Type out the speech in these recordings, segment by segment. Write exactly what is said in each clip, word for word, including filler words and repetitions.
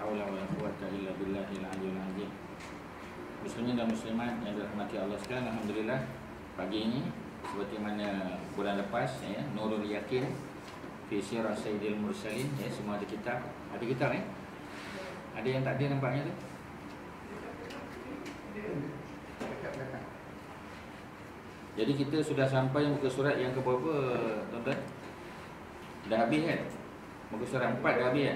haula wala quwwata illa billahil aliyyil azim. Muslimin dan muslimat yang dirahmati Allah sekalian, alhamdulillah pagi ini seperti mana bulan lepas ya, Nurul Yakin fi Sirah Sayyidil Mursalin ya, semua ada kitab. Ada kitab eh? Ada yang tak ada nampaknya tu? Jadi kita sudah sampai muka surat yang ke berapa, tuan-tuan? Dah habis kan? Muka surat empat dah habis kan?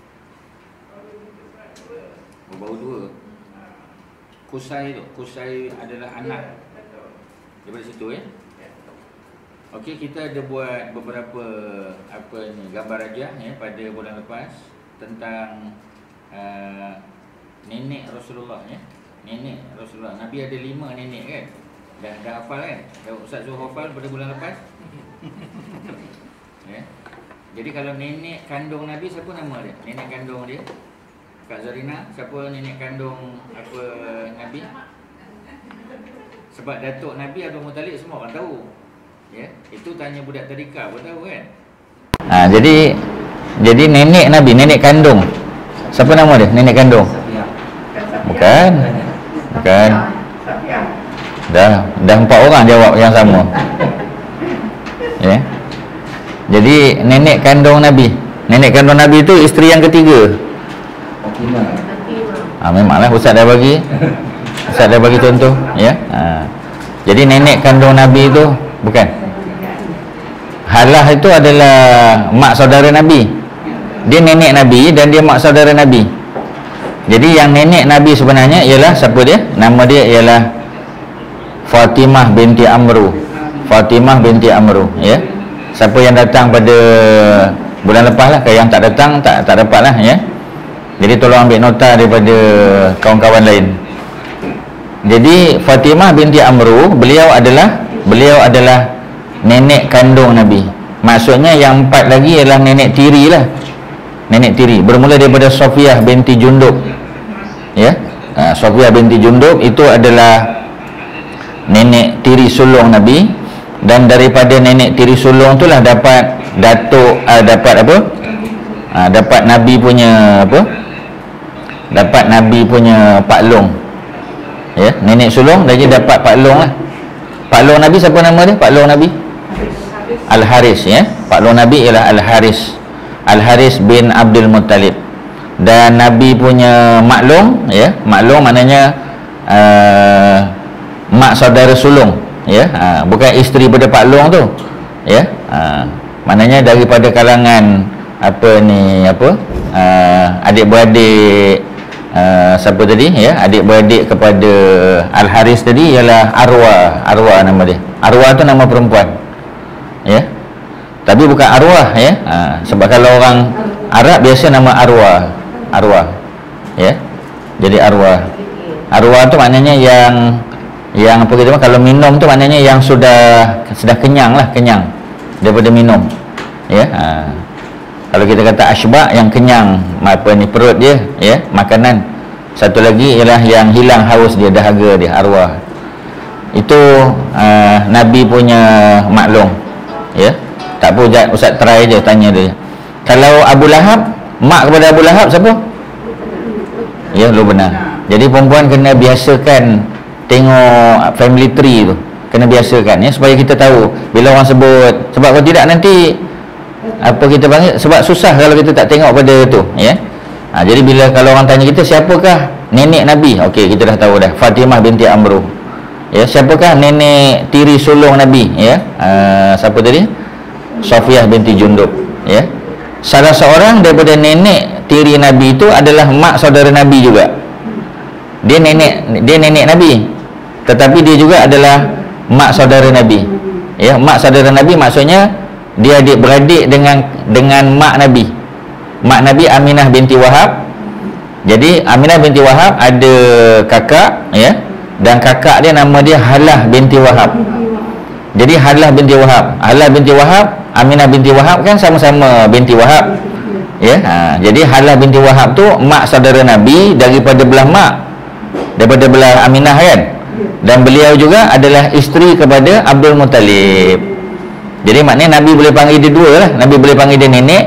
Oh, baru dua. Kusai tu, Kusai adalah anak daripada situ ya. Okey, kita ada buat beberapa apa ni gambar rajah ya pada bulan lepas tentang uh, nenek Rasulullah ya. Nenek Rasulullah. Nabi ada lima nenek kan? Dah dah hafal kan? Dah Ustaz suruh hafal pada bulan lepas. Ya. Jadi kalau nenek kandung Nabi, siapa nama dia? Nenek kandung dia? Kak Zarina, siapa nenek kandung apa Nabi? Sebab datuk Nabi Abdul Muttalib semua orang tahu. Ya, itu tanya budak tadika pun tahu kan? Ha, jadi jadi nenek Nabi, nenek kandung. Siapa nama dia? Nenek kandung? Bukan. Bukan. Dah dah empat orang jawab yang sama. Ya. Jadi nenek kandung Nabi. Nenek kandung Nabi itu isteri yang ketiga. Ah, memanglah Ustaz dah bagi. Ustaz dah bagi contoh, ya. Ha. Jadi nenek kandung Nabi itu bukan. Halah itu adalah mak saudara Nabi. Dia nenek Nabi dan dia mak saudara Nabi. Jadi yang nenek Nabi sebenarnya ialah siapa dia? Nama dia ialah Fatimah binti Amru. Fatimah binti Amru, ya. Siapa yang datang pada bulan lepas lah, kalau yang tak datang tak tak dapat lah ya. Jadi tolong ambil nota daripada kawan-kawan lain. Jadi Fatimah binti Amru, beliau adalah beliau adalah nenek kandung Nabi. Maksudnya yang empat lagi ialah nenek tiri lah. Nenek tiri bermula daripada Sofiyah binti Jundub. Ya. Ha, Sofiyah binti Jundub itu adalah nenek tiri sulung Nabi, dan daripada nenek tiri sulung itulah dapat datuk uh, dapat apa? Uh, dapat Nabi punya apa? Dapat Nabi punya Pak Long. Ya, nenek sulung lagi dapat Pak Long lah. Pak Long Nabi siapa nama dia? Pak Long Nabi Al-Haris ya. Pak Long Nabi ialah Al-Haris. Al-Haris bin Abdul Muttalib. Dan Nabi punya mak long ya, mak long maknanya uh, mak saudara sulung ya. Uh, bukan isteri pada Pak Long tu. Ya. Uh, maknanya daripada kalangan apa ni apa? Uh, adik-beradik uh, siapa tadi ya, adik-beradik kepada Al-Haris tadi ialah Arwah. Arwah nama dia. Arwah tu nama perempuan. Ya. Tapi bukan arwah ya. Ha, sebab kalau orang Arab biasa nama arwah. Arwah. Ya. Jadi arwah. Arwah tu maknanya yang yang apa kita kalau minum tu maknanya yang sudah sudah kenyang lah, kenyang daripada minum. Ya. Ha. Kalau kita kata asbak, yang kenyang apa ni perut dia ya, makanan. Satu lagi ialah yang hilang haus dia, dahaga dia, arwah. Itu uh, Nabi punya maklum. Ya. Tak apa, Ustaz try je tanya dia. Kalau Abu Lahab, mak kepada Abu Lahab siapa? Ya, lu benar. Jadi perempuan kena biasakan tengok family tree tu. Kena biasakan ya, supaya kita tahu bila orang sebut. Sebab kalau tidak nanti apa kita panggil, sebab susah kalau kita tak tengok pada tu ya. Ha, jadi bila kalau orang tanya kita siapakah nenek Nabi, okey kita dah tahu dah, Fatimah binti Amru. Ya, siapakah nenek tiri sulung Nabi ya? Uh, siapa tadi? Sofiyah binti Jundub ya. Salah seorang daripada nenek tiri Nabi itu adalah mak saudara Nabi juga. Dia nenek dia nenek Nabi, tetapi dia juga adalah mak saudara Nabi. Ya, mak saudara Nabi maksudnya dia adik beradik dengan dengan mak Nabi. Mak Nabi Aminah binti Wahab. Jadi Aminah binti Wahab ada kakak ya, dan kakak dia nama dia Halah binti Wahab. Jadi Halah binti Wahab, Halah binti Wahab, Aminah binti Wahab kan sama-sama binti Wahab. Ya, ha, jadi Halah binti Wahab tu mak saudara Nabi daripada belah mak, daripada belah Aminah kan. Dan beliau juga adalah isteri kepada Abdul Muttalib. Jadi maknanya Nabi boleh panggil dia dua lah. Nabi boleh panggil dia nenek,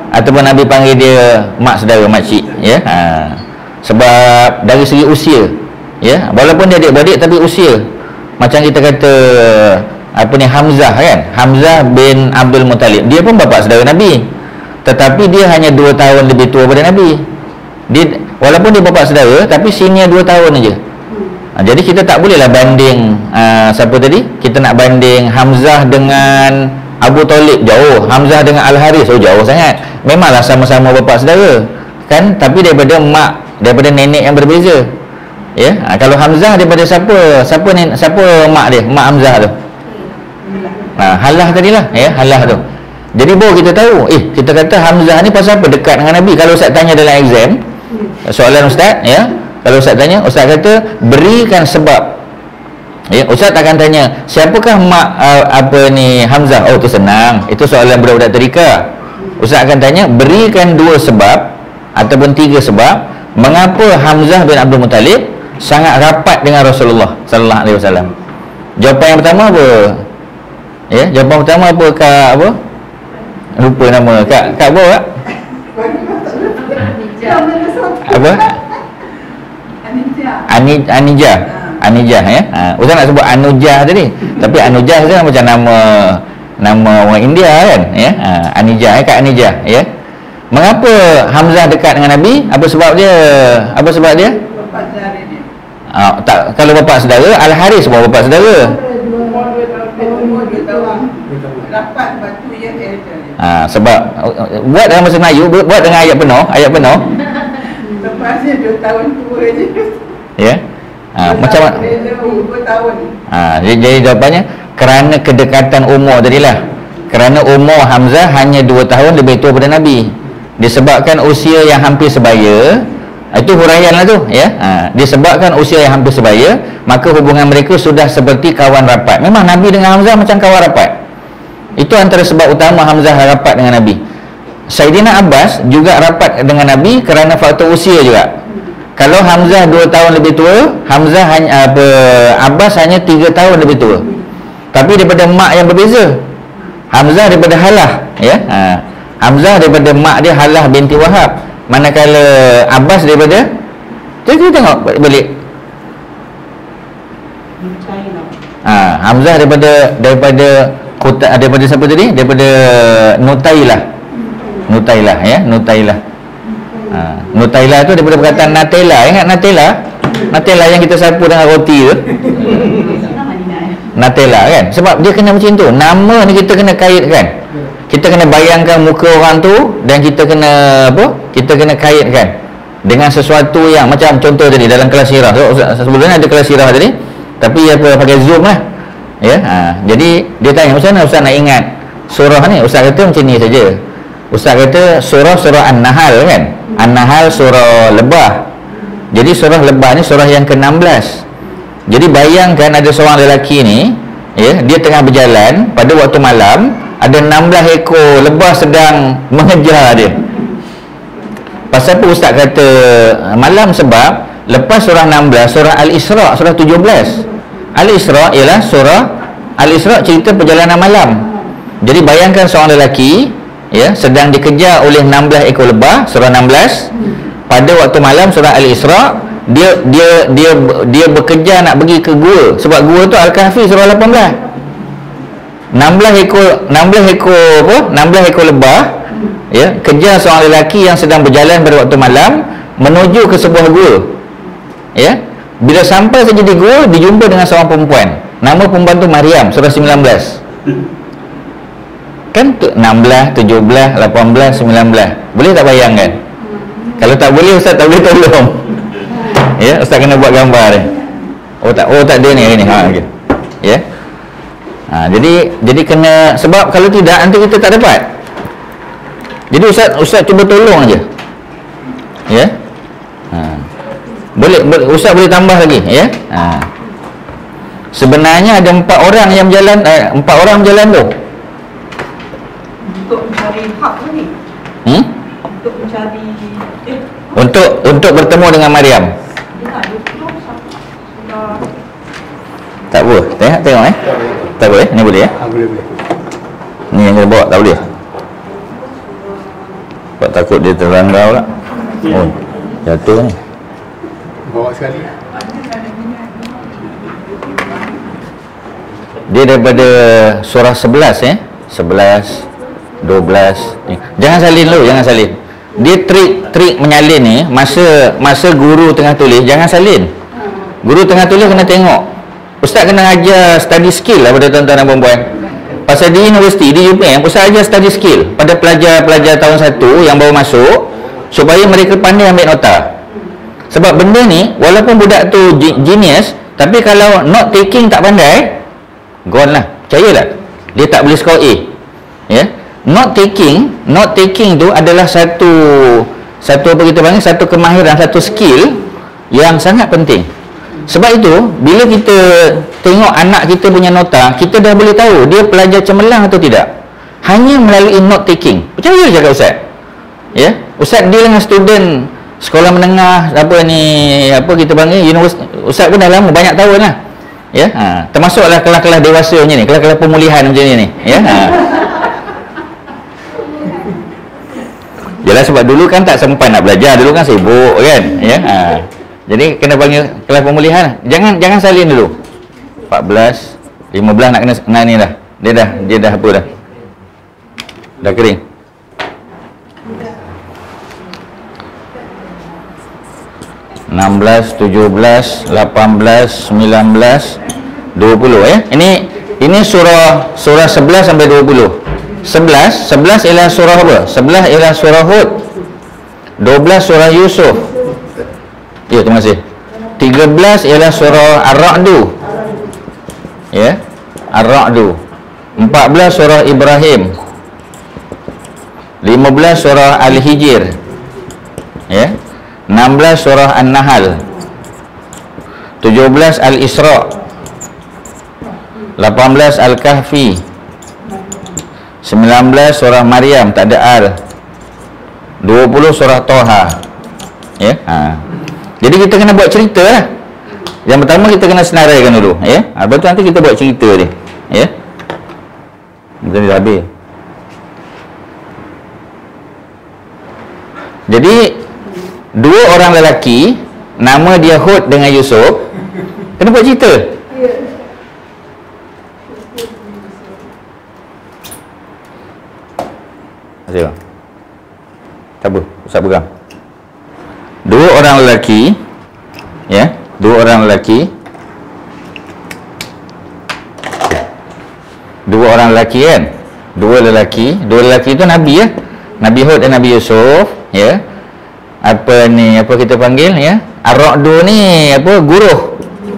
ataupun Nabi panggil dia mak saudara, makcik, ya. Ha. Sebab dari segi usia, ya, walaupun dia adik-beradik tapi usia, macam kita kata apa ni, Hamzah kan, Hamzah bin Abdul Muttalib, dia pun bapa saudara Nabi, tetapi dia hanya dua tahun lebih tua daripada Nabi. Dia walaupun dia bapa saudara tapi senior dua tahun aja. Ha, jadi kita tak bolehlah banding uh, siapa tadi? Kita nak banding Hamzah dengan Abu Talib, jauh. Hamzah dengan Al-Haris, oh jauh sangat. Memanglah sama-sama bapa saudara kan, tapi daripada mak, daripada nenek yang berbeza. Ya, ha, kalau Hamzah daripada siapa? Siapa ni, siapa mak dia? Mak Hamzah tu. Ha, Halah tadilah, ya, Halah tu. Jadi baru kita tahu, eh kita kata Hamzah ni pasal apa dekat dengan Nabi. Kalau Ustaz tanya dalam exam, soalan Ustaz, ya, kalau Ustaz tanya, Ustaz kata berikan sebab. Ya, Ustaz akan tanya, siapakah mak uh, apa ni Hamzah? Oh, tu senang. Itu soalan budak-budak tadika. Ustaz akan tanya, berikan dua sebab ataupun tiga sebab mengapa Hamzah bin Abdul Muttalib sangat rapat dengan Rasulullah sallallahu alaihi wasallam. Jawapan yang pertama apa? Ya, jawapan pertama apa, Kak apa? Lupa nama. Kak Kak apa, Kak? Apa? Ani Anijah. Anijah, ya. Ha, Ustaz nak sebut Anujah tadi. Tapi Anujah tu macam nama nama orang India kan, ya. Ha, Anijah, ya, Kak Anijah, ya. Mengapa Hamzah dekat dengan Nabi? Apa sebab dia? Apa sebab dia? Bapa saudara dia. Ah, tak, kalau bapa saudara, Al-Haris pun bapa saudara. Rapat batu yang ah, sebab buat dalam bahasa Melayu, buat dengan ayat penuh, ayat penuh. Lepasnya dua tahun tua je. Ya. Ha, macam mana? dua tahun. Ha, jadi, jadi jawapannya kerana kedekatan umur tadilah. Kerana umur Hamzah hanya dua tahun lebih tua daripada Nabi. Disebabkan usia yang hampir sebaya, itu huraian lah tu, ya. Ha, disebabkan usia yang hampir sebaya, maka hubungan mereka sudah seperti kawan rapat. Memang Nabi dengan Hamzah macam kawan rapat. Itu antara sebab utama Hamzah rapat dengan Nabi. Saidina Abbas juga rapat dengan Nabi kerana faktor usia juga. Kalau Hamzah dua tahun lebih tua, Hamzah hanya apa, Abbas hanya tiga tahun lebih tua. Tapi daripada mak yang berbeza. Hamzah daripada Halah, ya. Ha, Hamzah daripada mak dia Halah binti Wahab. Manakala Abbas daripada, kita tengok balik. Ha, Hamzah daripada daripada kota, daripada siapa tadi? Daripada Nutailah. Nutailah, ya, Nutailah. Ha, Nutailah tu daripada perkataan Natella. Ingat Natella? Natella yang kita sapu dengan roti tu. Natella kan? Sebab dia kena macam tu. Nama ni kita kena kaitkan. Kita kena bayangkan muka orang tu dan kita kena apa? Kita kena kaitkan dengan sesuatu yang macam contoh tadi dalam kelas sirah. So, sebelumnya ada kelas sirah tadi, tapi apa pakai Zoom lah. Ya. Ha, jadi dia tanya macam mana Ustaz nak ingat surah ni? Ustaz kata macam ni saja. Ustaz kata surah surah An-Nahl kan? An-Nahl surah Lebah. Jadi surah Lebah ni surah yang ke enam belas. Jadi bayangkan ada seorang lelaki ni, ya, dia tengah berjalan pada waktu malam, ada enam belas ekor lebah sedang mengejar dia. Pasal apa Ustaz kata malam? Sebab lepas surah enam belas, surah Al-Isra, surah tujuh belas. Al-Isra ialah surah Al-Isra cerita perjalanan malam. Jadi bayangkan seorang lelaki, ya, sedang dikejar oleh enam belas ekor lebah, surah enam belas. Pada waktu malam surah Al-Isra, dia dia dia dia bekerja nak pergi ke gua. Sebab gua tu Al-Kahfi surah lapan belas. enam belas ekor enam belas ekor apa? enam belas ekor lebah, ya, kejar seorang lelaki yang sedang berjalan pada waktu malam menuju ke sebuah gua. Ya. Bila sampai saja di gua, dijumpa dengan seorang perempuan. Nama perempuan tu Maryam, surah sembilan belas. Kan tu enam belas, tujuh belas, lapan belas, sembilan belas. Boleh tak bayangkan? Kalau tak boleh, Ustaz tak boleh tolong. Ya, Ustaz kena buat gambar dia. Oh tak, oh tak dia ni, ni. Ha, okay. Ya. Ha, jadi jadi kena, sebab kalau tidak nanti kita tak dapat. Jadi Ustaz Ustaz cuba tolong aja. Ya. Ha. Boleh, boleh Ustaz boleh tambah lagi, ya. Ha. Sebenarnya ada empat orang yang berjalan, eh, empat orang berjalan tu. Untuk mencari hak ni. Hmm? Untuk mencari eh. Untuk untuk bertemu dengan Maryam. Tak boleh. Tengok tengok eh. Tak boleh. Ni boleh ya? Ha, boleh boleh. Ni yang kita bawa tak boleh. Tak takut dia terlanggar pula. Oh, jatuh ni. Bawa sekali. Dia daripada surah sebelas eh. sebelas, dua belas. Jangan salin dulu, jangan salin. Dia trik-trik menyalin ni, masa masa guru tengah tulis, jangan salin. Guru tengah tulis kena tengok. Ustaz kena ajar study skill lah pada tuan-tuan dan puan-puan. Pasal di universiti, di U P M, Ustaz ajar study skill pada pelajar-pelajar tahun satu yang baru masuk, supaya mereka pandai ambil nota. Sebab benda ni, walaupun budak tu genius, tapi kalau not taking tak pandai, gone lah. Percayalah, dia tak boleh score A. Ya, not taking, not taking tu adalah satu satu apa kita panggil, satu kemahiran, satu skill yang sangat penting. Sebab itu, bila kita tengok anak kita punya nota, kita dah boleh tahu dia pelajar cemerlang atau tidak, hanya melalui note taking. Percaya je kat Ustaz. Ya, Ustaz deal dengan student sekolah menengah, apa ni, apa kita panggil, universiti. Ustaz pun dah lama banyak tahun lah. Ya, ha, termasuklah kelas-kelas dewasa macam ni, kelas-kelas pemulihan macam ni ni. Ya, ha. Yalah, sebab dulu kan tak sempat nak belajar, dulu kan sibuk kan. Ya, ha. Jadi kena panggil kelas pemulihan. Jangan jangan salin dulu. empat belas, lima belas nak kena kena ni dah. Dia dah dia dah apa dah? Dah kering. enam belas, tujuh belas, lapan belas, sembilan belas, dua puluh ya. Ini ini surah surah sebelas sampai dua puluh. sebelas, sebelas ialah surah apa? sebelas ialah surah Hud. dua belas surah Yusuf. Ya, terima kasih. tiga belas ialah surah Ar-Ra'du. Ya, Ar-Ra'du. empat belas surah Ibrahim. lima belas surah Al-Hijr. Ya. enam belas surah An-Nahl. tujuh belas Al-Isra. lapan belas Al-Kahfi. sembilan belas surah Maryam, tak ada Al. dua puluh surah Toha. Ya, ha. Jadi kita kena buat cerita lah. Yang pertama kita kena senaraikan dulu, ya. Ha, lepas tu nanti kita buat cerita dia, ya. Kita dah habis. Jadi dua orang lelaki, nama dia Hud dengan Yusuf, kena buat cerita. Terima kasih bang. Tak apa, Ustaz pegang. Dua orang lelaki, ya, dua orang lelaki, dua orang lelaki kan, dua lelaki, dua lelaki itu Nabi ya, Nabi Hud dan Nabi Yusuf, ya. Apa ni, apa kita panggil ya? Ar-Ra'du ni apa? Guruh.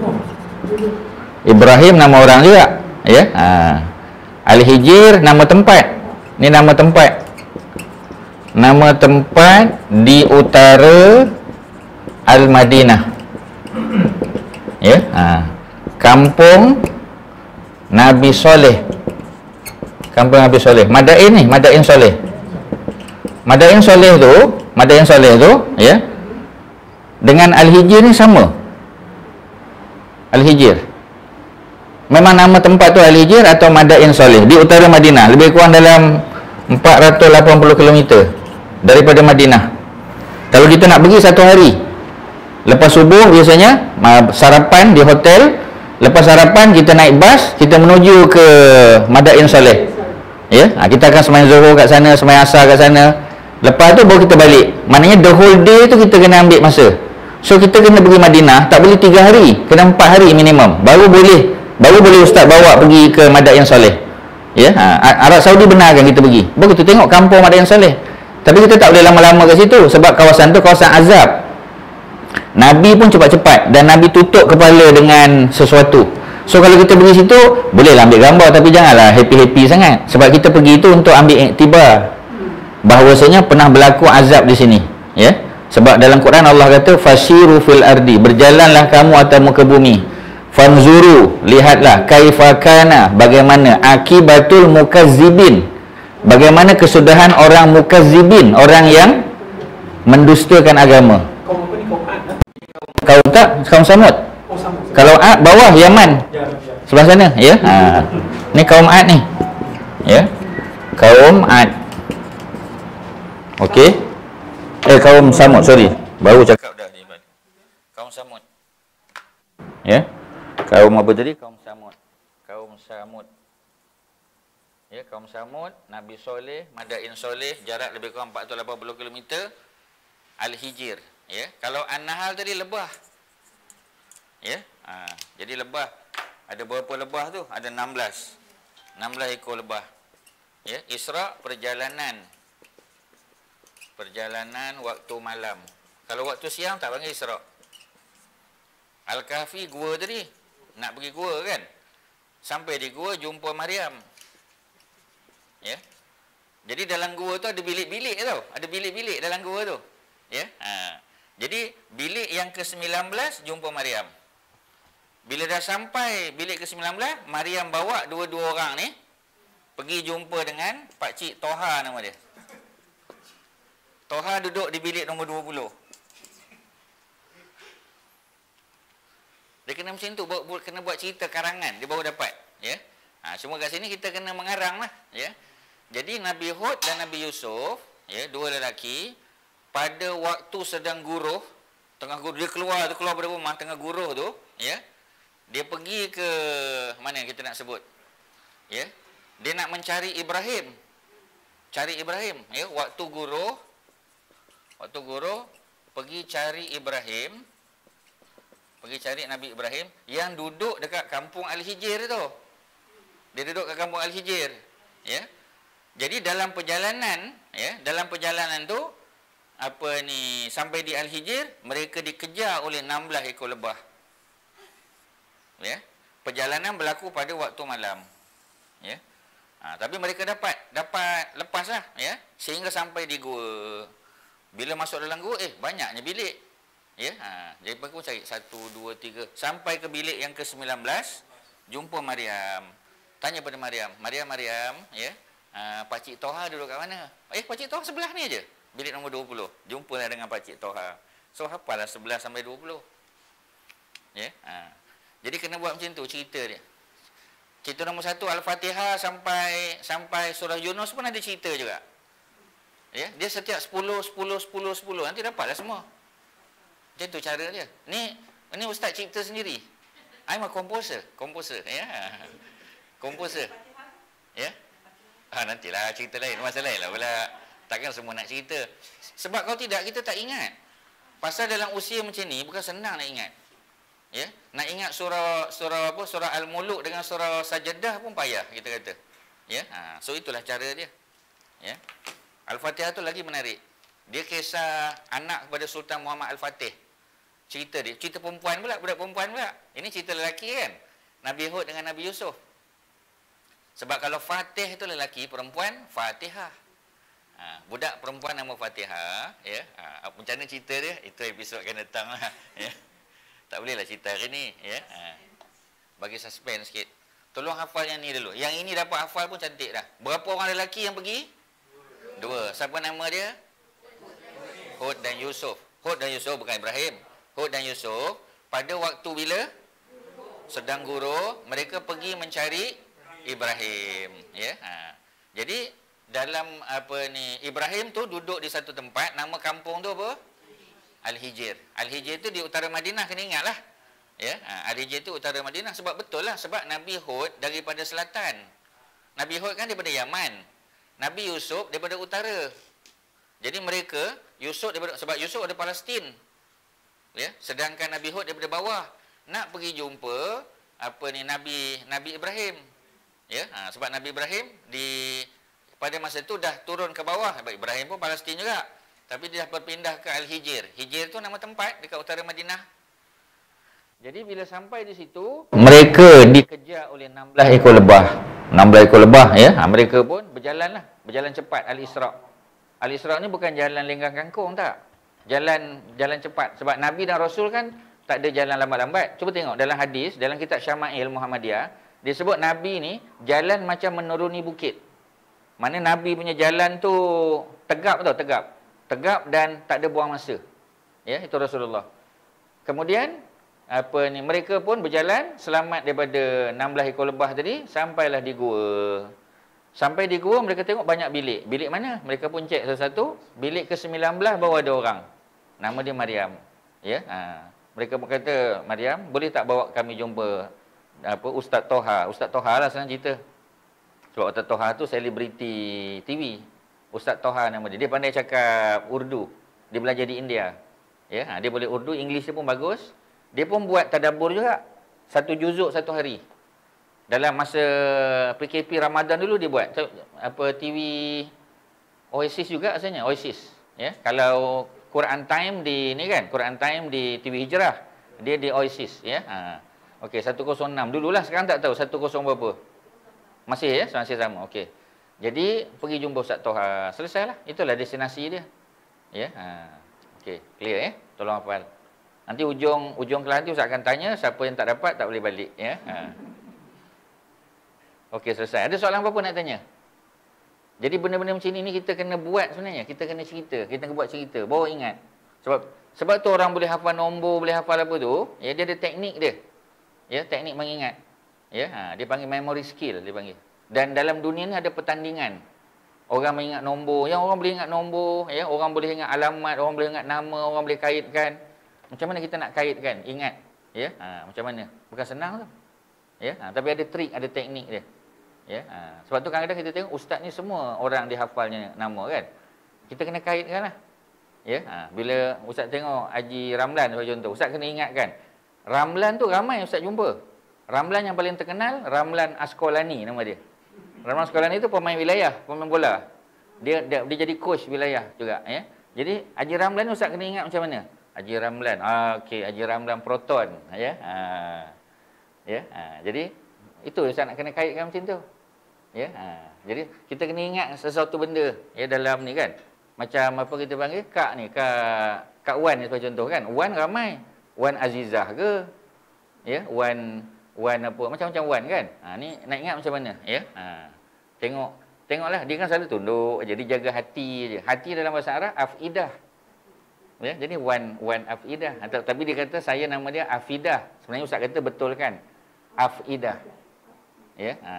Ibrahim nama orang juga, ya. Ha. Al-Hijr nama tempat. Ni nama tempat. Nama tempat di utara Al-Madinah. Ya, ha. Kampung Nabi Soleh. Kampung Nabi Soleh. Madain ni, Madain Soleh. Madain Soleh tu, Madain Soleh tu, ya. Dengan Al-Hijr ni sama. Al-Hijr. Memang nama tempat tu Al-Hijr atau Madain Soleh di utara Madinah, lebih kurang dalam empat ratus lapan puluh kilometer daripada Madinah. Kalau kita nak pergi satu hari, lepas subuh biasanya sarapan di hotel, lepas sarapan kita naik bas, kita menuju ke Madain Soleh. Ya, ha, kita akan sembahyang Zuhur kat sana, sembahyang Asar kat sana. Lepas tu baru kita balik. Maknanya the whole day tu kita kena ambil masa. So kita kena pergi Madinah, tak boleh tiga hari, kena empat hari minimum. Baru boleh, baru boleh ustaz bawa pergi ke Madain Soleh. Ya, ha, Arab Saudi benarkan kita pergi. Baru kita tengok kampung Madain Soleh. Tapi kita tak boleh lama-lama kat situ sebab kawasan tu kawasan azab. Nabi pun cepat-cepat dan Nabi tutup kepala dengan sesuatu. So kalau kita pergi situ, bolehlah ambil gambar tapi janganlah happy-happy sangat. Sebab kita pergi itu untuk ambil iktibar bahawasanya pernah berlaku azab di sini, ya. Sebab dalam Quran Allah kata fasiru fil ardi, berjalanlah kamu atas muka bumi. Fanzuru, lihatlah kaifa kana, bagaimana akibatul mukazzibin, bagaimana kesudahan orang mukazzibin, orang yang mendustakan agama. Kaum tak, kaum Samud. Kalau Ad bawah Yaman, sebelah sana, ya. Ha. Ni kaum Ad ni, ya. Kaum Ad. Okey. Eh, kaum Samud, sorry. Baru cakap dah ni. Kaum Samud. Ya. Kaum apa tadi? Kaum Samud. Kaum Samud. Ya, kaum Samud, Nabi Soleh, Madain Soleh, jarak lebih kurang empat ratus lapan puluh kilometer. Al-Hijr, ya. Kalau An-Nahl tadi lebah. Ya. Ha, jadi lebah ada berapa lebah tu? Ada enam belas. enam belas ekor lebah. Ya, Isra perjalanan. Perjalanan waktu malam. Kalau waktu siang tak panggil Isra. Al-Kahfi gua tadi. Nak pergi gua kan? Sampai di gua jumpa Maryam. Ya. Jadi dalam gua tu ada bilik-bilik tau. Ada bilik-bilik dalam gua tu. Ya. Ha. Jadi bilik yang ke sembilan belas jumpa Maryam. Bila dah sampai bilik ke sembilan belas, Maryam bawa dua-dua orang ni pergi jumpa dengan Pak Cik Toha nama dia. Toha duduk di bilik nombor dua puluh. Dia kena macam tu, kena buat cerita karangan, dia baru dapat. Ya. Ha, semua kat sini kita kena mengarang lah. Ya. Jadi Nabi Hud dan Nabi Yusuf, ya, dua lelaki, pada waktu sedang guruh, tengah guruh, dia keluar, dia keluar dari rumah, tengah guruh tu, ya, dia pergi ke, mana yang kita nak sebut? Ya. Dia nak mencari Ibrahim. Cari Ibrahim. Ya. Waktu guruh, waktu guruh, pergi cari Ibrahim, pergi cari Nabi Ibrahim yang duduk dekat kampung Al-Hijr tu. Dia duduk kat kampung Al-Hijr. Ya. Jadi dalam perjalanan, ya, dalam perjalanan tu, apa ni, sampai di Al-Hijr, mereka dikejar oleh enam belas ekor lebah. Ya. Perjalanan berlaku pada waktu malam. Ya. Ha, tapi mereka dapat dapat lepaslah, ya, sehingga sampai di gua. Bila masuk dalam gua, eh banyaknya bilik. Ya. Ha, jadi mereka pun cari satu, dua, tiga, sampai ke bilik yang ke sembilan belas, jumpa Maryam. Tanya pada Maryam, Maryam, Maryam, ya, uh, Pak Cik Toha duduk kat mana? Eh, Pak Cik Toha sebelah ni aja. Bilik nombor dua puluh. Jumpalah dengan Pak Cik Toha. So, hafalah sebelas sampai dua puluh. Ya. Uh. Jadi, kena buat macam tu cerita dia. Cerita nombor satu, Al-Fatihah sampai sampai surah Yunus pun ada cerita juga. Ya. Dia setiap sepuluh, sepuluh, sepuluh, sepuluh. Nanti dapatlah semua. Macam tu cara dia. Ni, ni Ustaz cerita sendiri. I'm a composer. Composer. Ya. Komposer. Ya? Ha, nantilah cerita lain. Masa lain lah pula. Takkan semua nak cerita. Sebab kalau tidak, kita tak ingat. Pasal dalam usia macam ni, bukan senang nak ingat. Ya? Nak ingat surah surah apa? Surah Al-Muluk dengan surah Sajadah pun payah, kita kata. Ya? Ha, so, itulah cara dia. Ya? Al-Fatihah tu lagi menarik. Dia kisah anak kepada Sultan Muhammad Al-Fatih. Cerita dia. Cerita perempuan pula, budak perempuan pula. Ini cerita lelaki kan? Nabi Hud dengan Nabi Yusuf. Sebab kalau Fatih itu lelaki, perempuan Fatihah. Ha, budak perempuan nama Fatihah, ya. Ha, macam mana cerita dia? Itu episod akan datang lah. Ya. Tak bolehlah cerita hari ni, ya. Ha, bagi suspense sikit. Tolong hafal yang ni dulu. Yang ini dapat hafal pun cantik dah. Berapa orang lelaki yang pergi? Dua. Siapa nama dia? Hud dan Yusuf. Hud dan Yusuf, bukan Ibrahim. Hud dan Yusuf, pada waktu bila sedang guruh, mereka pergi mencari Ibrahim, ya. Ha. Jadi dalam apa ni, Ibrahim tu duduk di satu tempat, nama kampung tu apa? Al-Hijr. Al-Hijr tu di utara Madinah, kena ingatlah. Ya, ha. Al-Hijr tu utara Madinah, sebab betul lah, sebab Nabi Hud daripada selatan. Nabi Hud kan daripada Yaman. Nabi Yusuf daripada utara. Jadi mereka, Yusuf daripada, sebab Yusuf ada Palestin. Ya, sedangkan Nabi Hud daripada bawah. Nak pergi jumpa apa ni, Nabi Nabi Ibrahim. Ya, ha, sebab Nabi Ibrahim di pada masa itu dah turun ke bawah. Ibrahim pun Palestin juga. Tapi dia dah berpindah ke Al-Hijr. Hijr tu nama tempat dekat utara Madinah. Jadi bila sampai di situ, mereka dikejar oleh enam belas ekor lebah. enam belas ekor lebah, ya. Ha, mereka pun berjalanlah, berjalan cepat. Al-Isra. Al-Isra ni bukan jalan lenggang kangkung, tak. Jalan jalan cepat. Sebab Nabi dan Rasul kan tak ada jalan lambat-lambat. Cuba tengok dalam hadis, dalam kitab Syama'il Muhammadiyah, disebut Nabi ni jalan macam menuruni bukit. Mana Nabi punya jalan tu tegap tau, tegap. Tegap dan tak ada buang masa. Ya, itu Rasulullah. Kemudian apa ni, mereka pun berjalan selamat daripada enam belas ekor lebah tadi, sampailah di gua. Sampai di gua mereka tengok banyak bilik. Bilik mana? Mereka pun cek satu-satu. Bilik ke sembilan belas baru ada orang. Nama dia Maryam. Ya. Ha. Mereka berkata, Maryam, boleh tak bawa kami jumpa apa Ustaz Toha? Ustaz Toha lah senang cerita. Sebab Ustaz Toha tu selebriti T V. Ustaz Toha nama dia. Dia pandai cakap Urdu. Dia belajar di India. Ya, ha. Dia boleh Urdu, English dia pun bagus. Dia pun buat tadabbur juga. Satu juzuk satu hari. Dalam masa P K P Ramadan dulu dia buat apa T V Oasis juga asalnya, Oasis, ya. Kalau Quran Time di ni kan, Quran Time di T V Hijrah, dia di Oasis, ya. Ha. Okey, seratus enam dululah, sekarang tak tahu seratus berapa. Masih ya, masih sama. Okey. Jadi pergi jumpa Ustaz Toha, selesailah. Itulah destinasi dia. Ya. Ha. Okey, clear ya. Tolong hafal. Nanti ujung ujung kelas nanti Ustaz akan tanya, siapa yang tak dapat tak boleh balik, ya. Ha. Okey, selesai. Ada soalan apa-apa nak tanya? Jadi benda-benda macam ni kita kena buat sebenarnya. Kita kena cerita. Kita kena buat cerita. Bawa ingat. Sebab sebab tu orang boleh hafal nombor, boleh hafal apa tu. Ya, dia ada teknik dia. Ya, teknik mengingat. Ya, ha, dia panggil memory skill, dia panggil. Dan dalam dunia ni ada pertandingan. Orang mengingat nombor. Yang orang boleh ingat nombor. Ya, orang boleh ingat alamat. Orang boleh ingat nama. Orang boleh kaitkan. Macam mana kita nak kaitkan? Ingat. Ya, ha, macam mana? Bukan senang tu. Ya, ha, tapi ada trik, ada teknik dia. Ya, ha. Sebab tu kadang-kadang kita tengok ustaz ni semua orang dihafalnya nama kan. Kita kena kaitkan lah. Ya, ha. Bila ustaz tengok Haji Ramlan sebagai contoh, ustaz kena ingatkan. Ramlan tu ramai ustaz jumpa. Ramlan yang paling terkenal, Ramlan Askolani nama dia. Ramlan Askolani tu pemain wilayah, pemain bola. Dia dia, dia jadi coach wilayah juga, ya. Jadi Haji Ramlan ni ustaz kena ingat macam mana? Haji Ramlan. Ah, okey, Haji Ramlan Proton, ya. Ha. Ya, ha. Jadi itu ustaz nak kena kaitkan macam tu. Ya, ha. Jadi kita kena ingat sesuatu benda ya dalam ni kan. Macam apa kita panggil kak ni, kak kak Wan ni sebagai contoh kan. Wan ramai. Wan Azizah ke? Ya, Wan Wan apa macam-macam Wan kan. Ha, ni nak ingat macam mana ya? Ha. Tengok tengoklah dia kan selalu tunduk jadi jaga hati je. Hati dalam bahasa Arab afidah. Ya, jadi Wan Wan afidah. Tapi dia kata saya nama dia Afidah. Sebenarnya ustaz kata betul kan? Afidah. Ya, ha.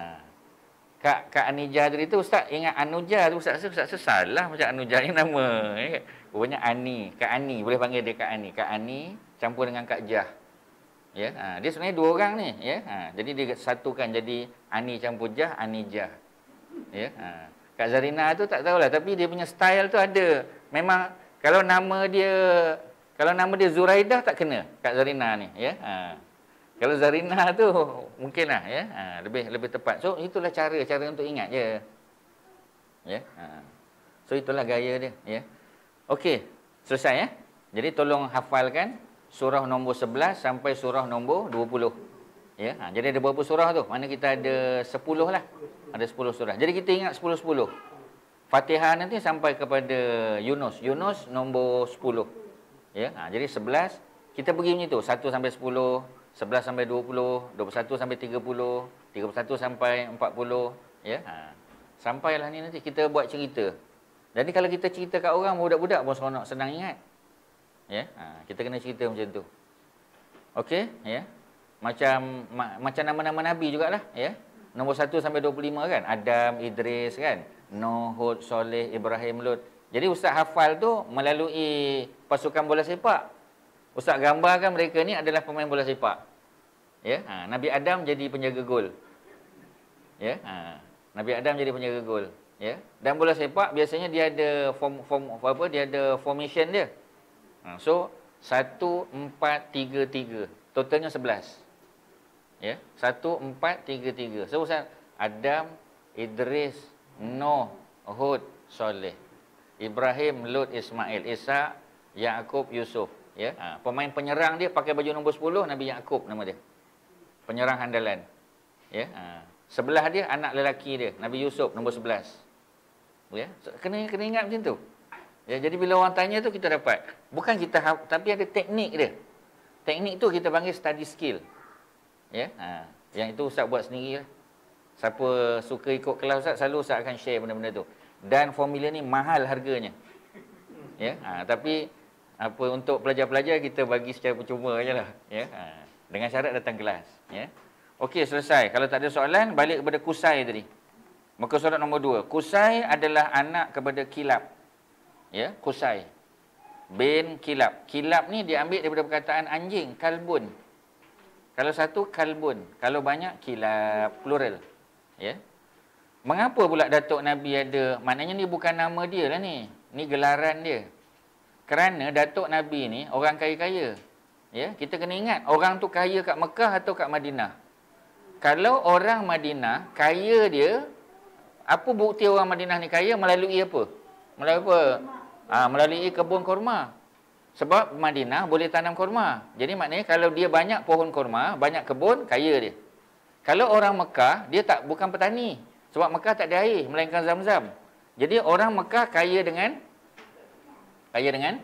Kak Kak Anijah tadi tu ustaz ingat Anuja tu ustaz ustaz salah macam Anuja ni nama ya. Rupanya Ani, Kak Ani boleh panggil dia Kak Ani. Kak Ani campur dengan Kak Jah. Ya, ha. Dia sebenarnya dua orang ni ya. Ha. Jadi dia satukan jadi Ani campur Jah, Anijah. Ya, ha. Kak Zarina tu tak tahulah tapi dia punya style tu ada. Memang kalau nama dia kalau nama dia Zuraidah tak kena Kak Zarina ni ya. Ha. Kalau Zarina tu mungkinlah ya, ha, lebih lebih tepat. So itulah cara cara untuk ingat je. Ya. Ha. So itulah gaya dia ya. Okey, selesai ya. Jadi tolong hafalkan surah nombor sebelas sampai surah nombor dua puluh. Ya. Ha. Jadi ada berapa surah tu? Mana kita ada sepuluh lah. Ada sepuluh surah. Jadi kita ingat sepuluh sepuluh. Fatihah nanti sampai kepada Yunus. Yunus nombor sepuluh. Ya. Ha. Jadi sebelas kita pergi macam tu, satu sampai sepuluh, sebelas sampai dua puluh, dua puluh satu sampai tiga puluh, tiga puluh satu sampai empat puluh, ya. Ha. Sampailah ni nanti kita buat cerita. Jadi kalau kita cerita kat orang budak-budak pun seronok, senang ingat. Ya. Ha. Kita kena cerita macam tu. Okey, ya. Macam ma macam nama-nama nabi jugalah, ya. Nombor satu sampai dua puluh lima kan, Adam, Idris kan, Nuh, Hud, Soleh, Ibrahim, Lut. Jadi ustaz hafal tu melalui pasukan bola sepak. Ustaz gambarkan mereka ni adalah pemain bola sepak. Ya, ha, Nabi Adam jadi penjaga gol. Ya, ha, Nabi Adam jadi penjaga gol. Ya, dan bola sepak biasanya dia ada form form apa dia ada formation dia. Ha, so satu empat tiga tiga. Totalnya sebelas. Ya, satu empat tiga tiga. So Ustaz Adam, Idris, Nuh, Hud, Soleh, Ibrahim, Lut, Ismail, Isa, Yaqub, Yusuf. Ya, ha, pemain penyerang dia pakai baju nombor sepuluh Nabi Yaqub nama dia. Penyerang handalan. Ya, ha. Sebelah dia anak lelaki dia Nabi Yusuf nombor sebelas. Ya, kena kena ingat macam tu. Ya, jadi bila orang tanya tu kita dapat. Bukan kita tapi ada teknik dia. Teknik tu kita panggil study skill. Ya, ha. Yang itu ustaz buat sendiri lah. Siapa suka ikut kelas ustaz selalu ustaz akan share benda-benda tu. Dan formula ni mahal harganya. Ya, ha. Tapi apa untuk pelajar-pelajar kita bagi secara percuma ajalah ya. Ha. Dengan syarat datang kelas ya. Okey, selesai. Kalau tak ada soalan balik kepada kusai tadi. Muka surat nombor dua. Qusay adalah anak kepada Kilab. Ya, Qusay bin Kilab. Kilab ni diambil daripada perkataan anjing, kalbun. Kalau satu, kalbun. Kalau banyak, kilab, plural. Ya. Mengapa pula Datuk Nabi ada, maknanya ni bukan nama dia lah ni. Ni gelaran dia. Kerana Datuk Nabi ni orang kaya-kaya. Ya, kita kena ingat, orang tu kaya kat Mekah atau kat Madinah. Kalau orang Madinah, kaya dia, apa bukti orang Madinah ni kaya? Melalui apa? Melalui apa? Ha, melalui kebun korma. Sebab Madinah boleh tanam korma. Jadi maknanya kalau dia banyak pohon korma, banyak kebun, kaya dia. Kalau orang Mekah, dia tak bukan petani. Sebab Mekah tak ada air, melainkan Zam-Zam. Jadi orang Mekah kaya dengan kaya dengan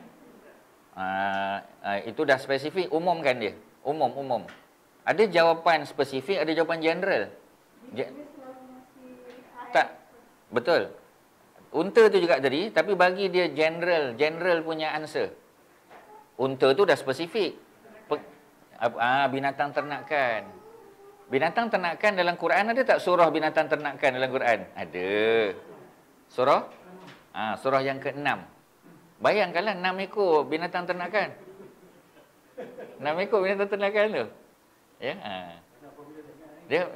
uh, uh, itu dah spesifik, umumkan dia. Umum, umum. Ada jawapan spesifik, ada jawapan general. Je- tak, betul. Unta tu juga tadi, tapi bagi dia general, general punya answer. Unta tu dah spesifik. Pe- ah, binatang ternakan. Binatang ternakan dalam Quran ada tak surah binatang ternakan dalam Quran? Ada. Surah? Ah, surah yang keenam. Bayangkanlah enam ekor binatang ternakan. enam ekor binatang ternakan tu. Ya. Ah. Dia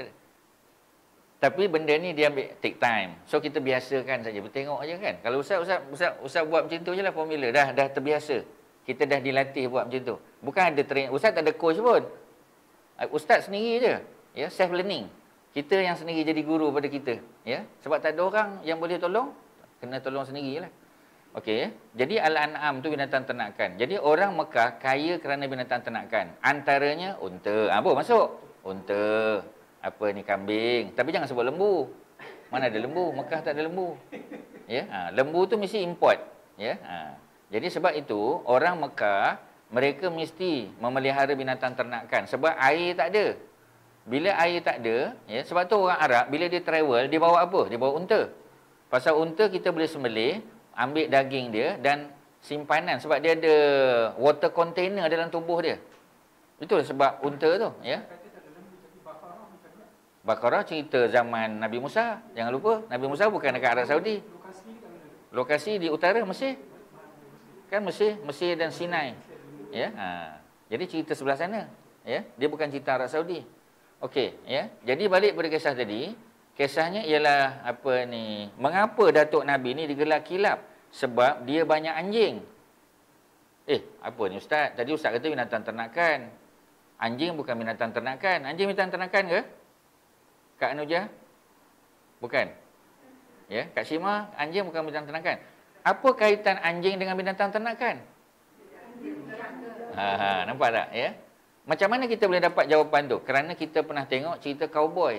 Tapi benda ni dia ambil take time. So kita biasakan saja, bertengok aja kan. Kalau ustaz ustaz ustaz ustaz buat macam tu jelah formula, dah dah terbiasa. Kita dah dilatih buat macam tu. Bukan ada train, ustaz tak ada coach pun. Ustaz sendiri je. Ya, self learning. Kita yang sendiri jadi guru pada kita, ya. Sebab tak ada orang yang boleh tolong, kena tolong sendirilah. Okey, jadi Al-An'am tu binatang ternakan. Jadi orang Mekah kaya kerana binatang ternakan. Antaranya unta. Apa masuk? Unta. Apa ni, kambing. Tapi jangan sebut lembu. Mana ada lembu? Mekah tak ada lembu. Ya, ha, lembu tu mesti import. Ya, ha. Jadi sebab itu orang Mekah mereka mesti memelihara binatang ternakan sebab air tak ada. Bila air tak ada, ya, sebab tu orang Arab bila dia travel dia bawa apa? Dia bawa unta. Pasal unta kita boleh sembelih, ambil daging dia dan simpanan sebab dia ada water container dalam tubuh dia. Itulah sebab unta tu, ya. Baqarah cerita zaman Nabi Musa. Jangan lupa, Nabi Musa bukan dekat Arab Saudi. Lokasi di utara Mesir. Kan Mesir, Mesir dan Sinai. Ya, ha. Jadi cerita sebelah sana, ya. Dia bukan cerita Arab Saudi. Okey, ya. Jadi balik pada kisah tadi, kisahnya ialah apa ni? Mengapa Datuk Nabi ni digelar Kilab? Sebab dia banyak anjing. Eh, apa ni ustaz? Tadi ustaz kata binatang ternakan. Anjing bukan binatang ternakan. Anjing binatang ternakan ke? Kak Anujah? Bukan. Ya, Kak Syima, anjing bukan binatang ternakan. Apa kaitan anjing dengan binatang ternakan? Ha, ha, nampak tak, ya? Macam mana kita boleh dapat jawapan tu? Kerana kita pernah tengok cerita cowboy.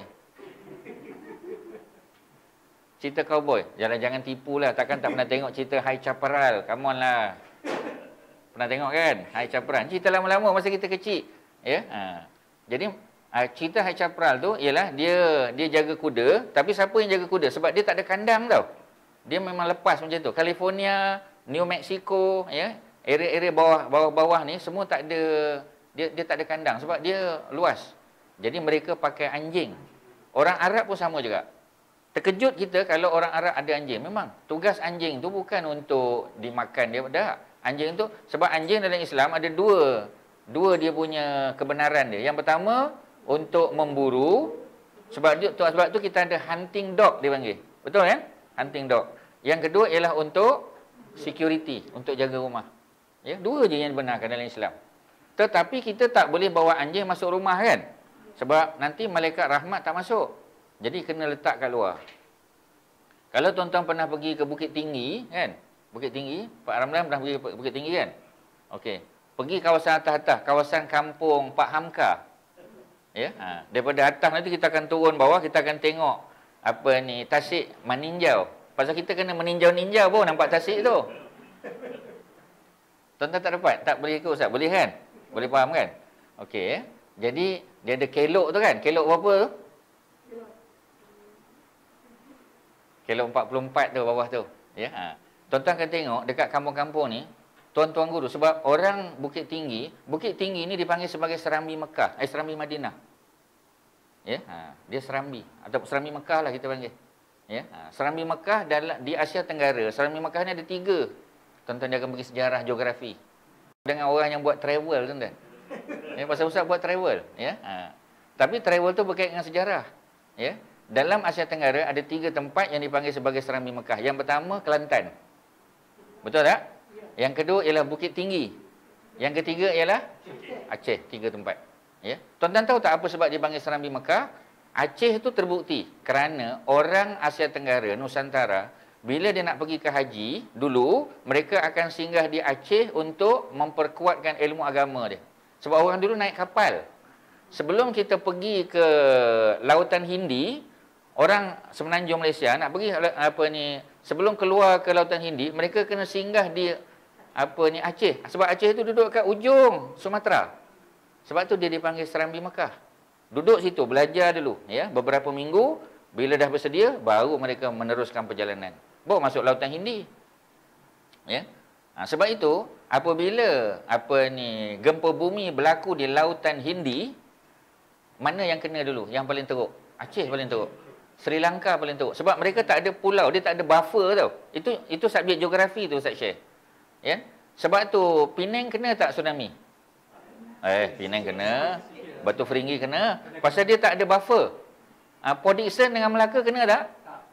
Cerita cowboy. Jangan jangan tipulah, takkan tak pernah tengok cerita Hai Chaparral. Come on lah. Pernah tengok kan? Hai Chaparral. Cerita lama-lama masa kita kecil, ya? Ha. Jadi Uh, cerita Hai Chaparral tu ialah dia dia jaga kuda, tapi siapa yang jaga kuda? Sebab dia tak ada kandang tau. Dia memang lepas macam tu. California, New Mexico, ya, area-area bawah bawah-bawah ni semua tak ada, dia dia tak ada kandang sebab dia luas. Jadi mereka pakai anjing. Orang Arab pun sama juga. Terkejut kita kalau orang Arab ada anjing. Memang tugas anjing tu bukan untuk dimakan dia dah. Anjing tu sebab anjing dalam Islam ada dua dua dia punya kebenaran dia. Yang pertama untuk memburu, sebab tu, sebab tu kita ada hunting dog dia panggil. Betul kan? Hunting dog. Yang kedua ialah untuk security, untuk jaga rumah. Ya, dua je yang dibenarkan dalam Islam. Tetapi kita tak boleh bawa anjing masuk rumah kan? Sebab nanti malaikat rahmat tak masuk. Jadi kena letak kat luar. Kalau tuan-tuan pernah pergi ke Bukit Tinggi kan? Bukit Tinggi, Pak Ramlan pernah pergi ke Bukit Tinggi kan? Okey. Pergi kawasan atas-atas, kawasan kampung Pak Hamka. Ya, ha. Daripada atas nanti kita akan turun bawah, kita akan tengok apa ni, tasik meninjau. Pasal kita kena meninjau-ninjau pun nampak tasik tu. Tuan-tuan tak dapat? Tak boleh ke ustaz? Boleh kan? Boleh faham kan? Okey, ya. Jadi dia ada kelok tu kan? Kelok berapa tu? Kelok empat puluh empat tu bawah tu. Ya, ha. Tuan-tuan akan tengok dekat kampung-kampung ni, tuan-tuan guru, sebab orang Bukit Tinggi, Bukit Tinggi ni dipanggil sebagai Serambi Mekah, eh Serambi Madinah. Ya, ha, dia Serambi atau Serambi Mekah lah kita panggil. Ya, ha, Serambi Mekah dalam di Asia Tenggara, Serambi Mekah ni ada tiga. Tuan-tuan dia akan pergi sejarah geografi. Dengan orang yang buat travel, tuan-tuan. Ya, pasal Ustaz buat travel, ya. Ha. Tapi travel tu berkaitan dengan sejarah, ya. Dalam Asia Tenggara ada tiga tempat yang dipanggil sebagai Serambi Mekah. Yang pertama Kelantan. Betul tak? Yang kedua ialah Bukit Tinggi. Yang ketiga ialah Aceh. Tiga tempat. Ya. Tuan-tuan tahu tak apa sebab dipanggil Serambi Mekah? Aceh itu terbukti kerana orang Asia Tenggara, Nusantara, bila dia nak pergi ke haji, dulu mereka akan singgah di Aceh untuk memperkuatkan ilmu agama dia. Sebab orang dulu naik kapal. Sebelum kita pergi ke Lautan Hindi, orang Semenanjung Malaysia nak pergi apa ni, sebelum keluar ke Lautan Hindi, mereka kena singgah di apa ni Aceh. Sebab Aceh itu duduk kat ujung Sumatera. Sebab tu dia dipanggil Serambi Mekah. Duduk situ, belajar dulu, ya, beberapa minggu. Bila dah bersedia, baru mereka meneruskan perjalanan. Baru masuk Lautan Hindi. Ya. Ha, sebab itu, apabila apa ni gempa bumi berlaku di Lautan Hindi, mana yang kena dulu? Yang paling teruk? Aceh paling teruk. Sri Lanka paling teruk. Sebab mereka tak ada pulau, dia tak ada buffer tau. Itu itu subjek geografi tu Ustaz share. Ya. Sebab tu Penang kena tak tsunami? Eh, Penang kena. Batu Feringgi kena. Pasal dia tak ada buffer. Ha, Port Dickson dengan Melaka kena tak?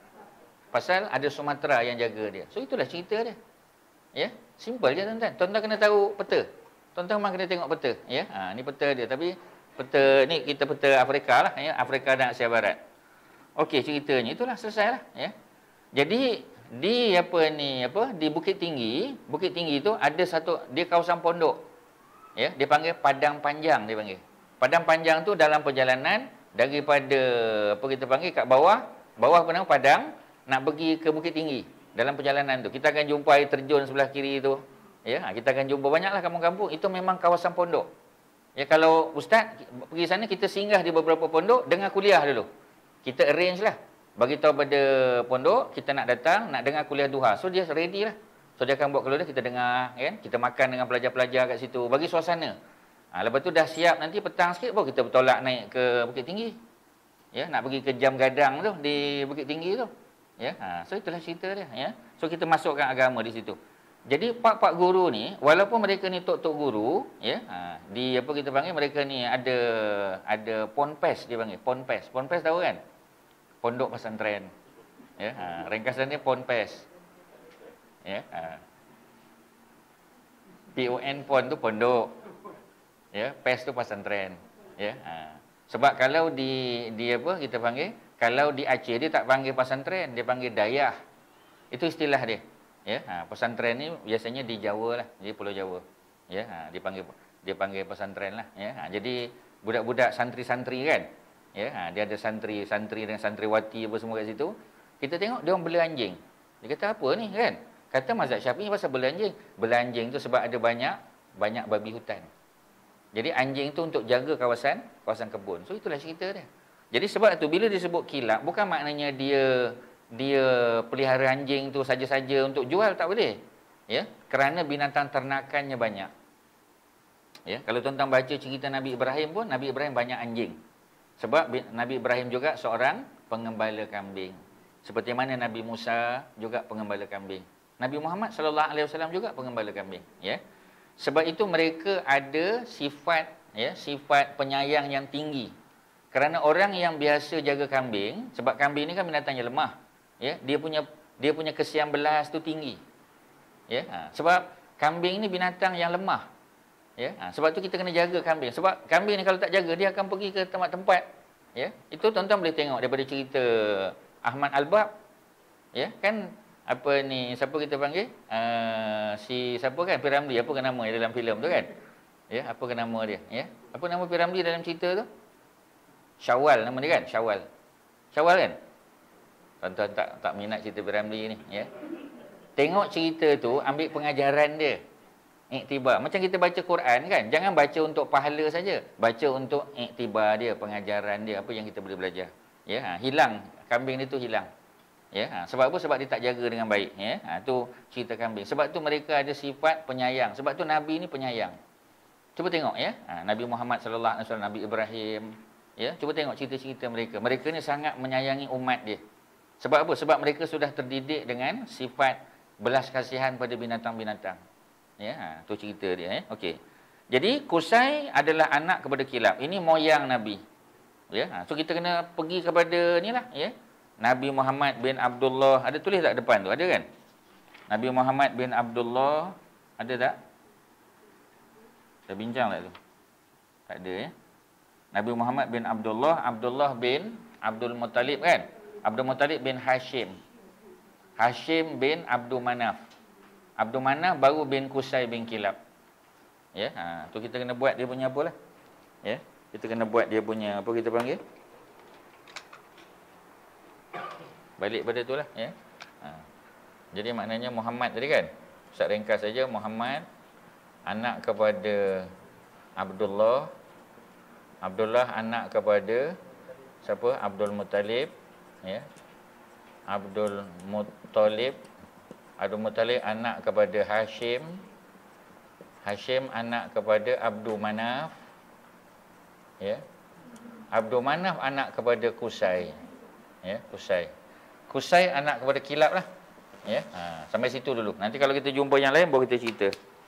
Pasal ada Sumatera yang jaga dia. So itulah cerita dia. Ya, simple je tuan-tuan. Tuan-tuan kena tahu peta. Tuan-tuan memang kena tengok peta, ya. Ha, ni peta dia, tapi peta ni kita peta Afrika lah, ya, Afrika dan Asia Barat. Okey, ceritanya itulah, selesailah, ya. Jadi di apa ni, apa, di Bukit Tinggi, Bukit Tinggi tu ada satu, dia kawasan pondok. Ya, dia panggil Padang Panjang, dia panggil. Padang Panjang tu dalam perjalanan daripada apa kita panggil kat bawah, bawah apa nama Padang, nak pergi ke Bukit Tinggi. Dalam perjalanan tu kita akan jumpa air terjun sebelah kiri tu. Ya, kita akan jumpa banyaklah kampung-kampung. Itu memang kawasan pondok. Ya, kalau ustaz pergi sana, kita singgah di beberapa pondok dengar kuliah dulu. Kita arrange lah. Bagi tahu pada pondok kita nak datang, nak dengar kuliah duha. So dia ready lah. So dia akan buat keluar, kita dengar, kan? Kita makan dengan pelajar-pelajar kat situ, bagi suasana. Ha, lepas tu dah siap, nanti petang sikit baru kita bertolak naik ke Bukit Tinggi. Ya, nak pergi ke Jam Gadang tu di Bukit Tinggi tu. Ya, ha, so itulah cerita dia, ya. So kita masukkan agama di situ. Jadi pak-pak guru ni, walaupun mereka ni tok-tok guru, ya, ha, di apa kita panggil, mereka ni ada ada ponpes dia panggil, ponpes. Ponpes tahu kan? Pondok pesantren. Ya, ha, ringkasan dia ponpes. Ya, ha. P O N pon tu pondok. Ya, pes tu pesantren. Ya, ha. Sebab kalau di di apa kita panggil, kalau di Aceh dia tak panggil pesantren, dia panggil dayah. Itu istilah dia. Ya, ha, pesantren ni biasanya di Jawa lah, di Pulau Jawa. Ya, ha, dia panggil dia panggil pesantren lah. Ya, ha, jadi budak-budak santri-santri kan. Ya, ha, dia ada santri, santri dan santriwati apa semua kat situ. Kita tengok dia orang bela anjing. Dia kata apa ni kan? Kata mazhab Syafi'i pasal bela anjing. Bela anjing tu sebab ada banyak banyak babi hutan. Jadi anjing tu untuk jaga kawasan kawasan kebun. So itulah cerita dia. Jadi sebab tu bila disebut kilap, bukan maknanya dia dia pelihara anjing tu saja-saja untuk jual, tak boleh. Ya, kerana binatang ternakannya banyak. Ya, kalau tuan-tuan baca cerita Nabi Ibrahim pun, Nabi Ibrahim banyak anjing. Sebab Nabi Ibrahim juga seorang pengembala kambing. Seperti mana Nabi Musa juga pengembala kambing. Nabi Muhammad sallallahu alaihi wasallam juga pengembala kambing, ya. Sebab itu mereka ada sifat, ya, sifat penyayang yang tinggi. Kerana orang yang biasa jaga kambing, sebab kambing ni kan binatang yang lemah, ya, dia punya dia punya kesian belas tu tinggi. Ya, ha, sebab kambing ni binatang yang lemah. Ya, ha, sebab tu kita kena jaga kambing. Sebab kambing ni kalau tak jaga, dia akan pergi ke tempat-tempat, ya. Itu tuan-tuan boleh tengok daripada cerita Ahmad Al-Bab. Ya, kan apa ni, siapa kita panggil? Uh, si siapa kan? P. Ramlee, apa kan nama dia dalam filem tu kan? Ya, apa kan nama dia? Ya. Apa nama P. Ramlee dalam cerita tu? Syawal nama dia kan? Syawal. Syawal kan? Tuan-tuan tak tak minat cerita P. Ramlee ni, ya. Tengok cerita tu, ambil pengajaran dia. Iktibar. Macam kita baca Quran kan, jangan baca untuk pahala saja. Baca untuk iktibar dia, pengajaran dia, apa yang kita boleh belajar. Ya, ha, hilang kambing dia tu hilang. Ya, ha, sebab apa? Sebab dia tak jaga dengan baik, ya. Ha, tu cerita kambing. Sebab tu mereka ada sifat penyayang. Sebab tu Nabi ni penyayang. Cuba tengok, ya. Ha, Nabi Muhammad sallallahu alaihi wasallam, Nabi Ibrahim, ya. Cuba tengok cerita-cerita mereka. Mereka ni sangat menyayangi umat dia. Sebab apa? Sebab mereka sudah terdidik dengan sifat belas kasihan pada binatang-binatang. Ya, ha, tu cerita dia. Eh. Okey. Jadi Qusay adalah anak kepada Kilab. Ini moyang Nabi. Ya, ha, so kita kena pergi kepada ni lah. Ya. Nabi Muhammad bin Abdullah. Ada tulis tak depan tu? Ada kan? Nabi Muhammad bin Abdullah. Ada tak? Dah bincang tak tu? Tak ada ya. Nabi Muhammad bin Abdullah. Abdullah bin Abdul Muttalib kan? Abdul Muttalib bin Hashim. Hashim bin Abdul Manaf. Abdul Manaf baru bin Qusay bin Kilab. Ya, ha, tu kita kena buat dia punya apalah. Ya, kita kena buat dia punya apa kita panggil? Balik pada itulah, ya. Ha. Jadi maknanya Muhammad tadi kan? Ustaz ringkas saja, Muhammad anak kepada Abdullah. Abdullah anak kepada siapa? Abdul Muttalib, ya. Abdul Muttalib. Abdul Muttalib anak kepada Hashim. Hashim anak kepada Abdul Manaf. Ya. Abdul Manaf anak kepada Qusay. Ya, Qusay. Qusay anak kepada Kilab lah. Ya. Ha, sampai situ dulu. Nanti kalau kita jumpa yang lain baru kita cerita.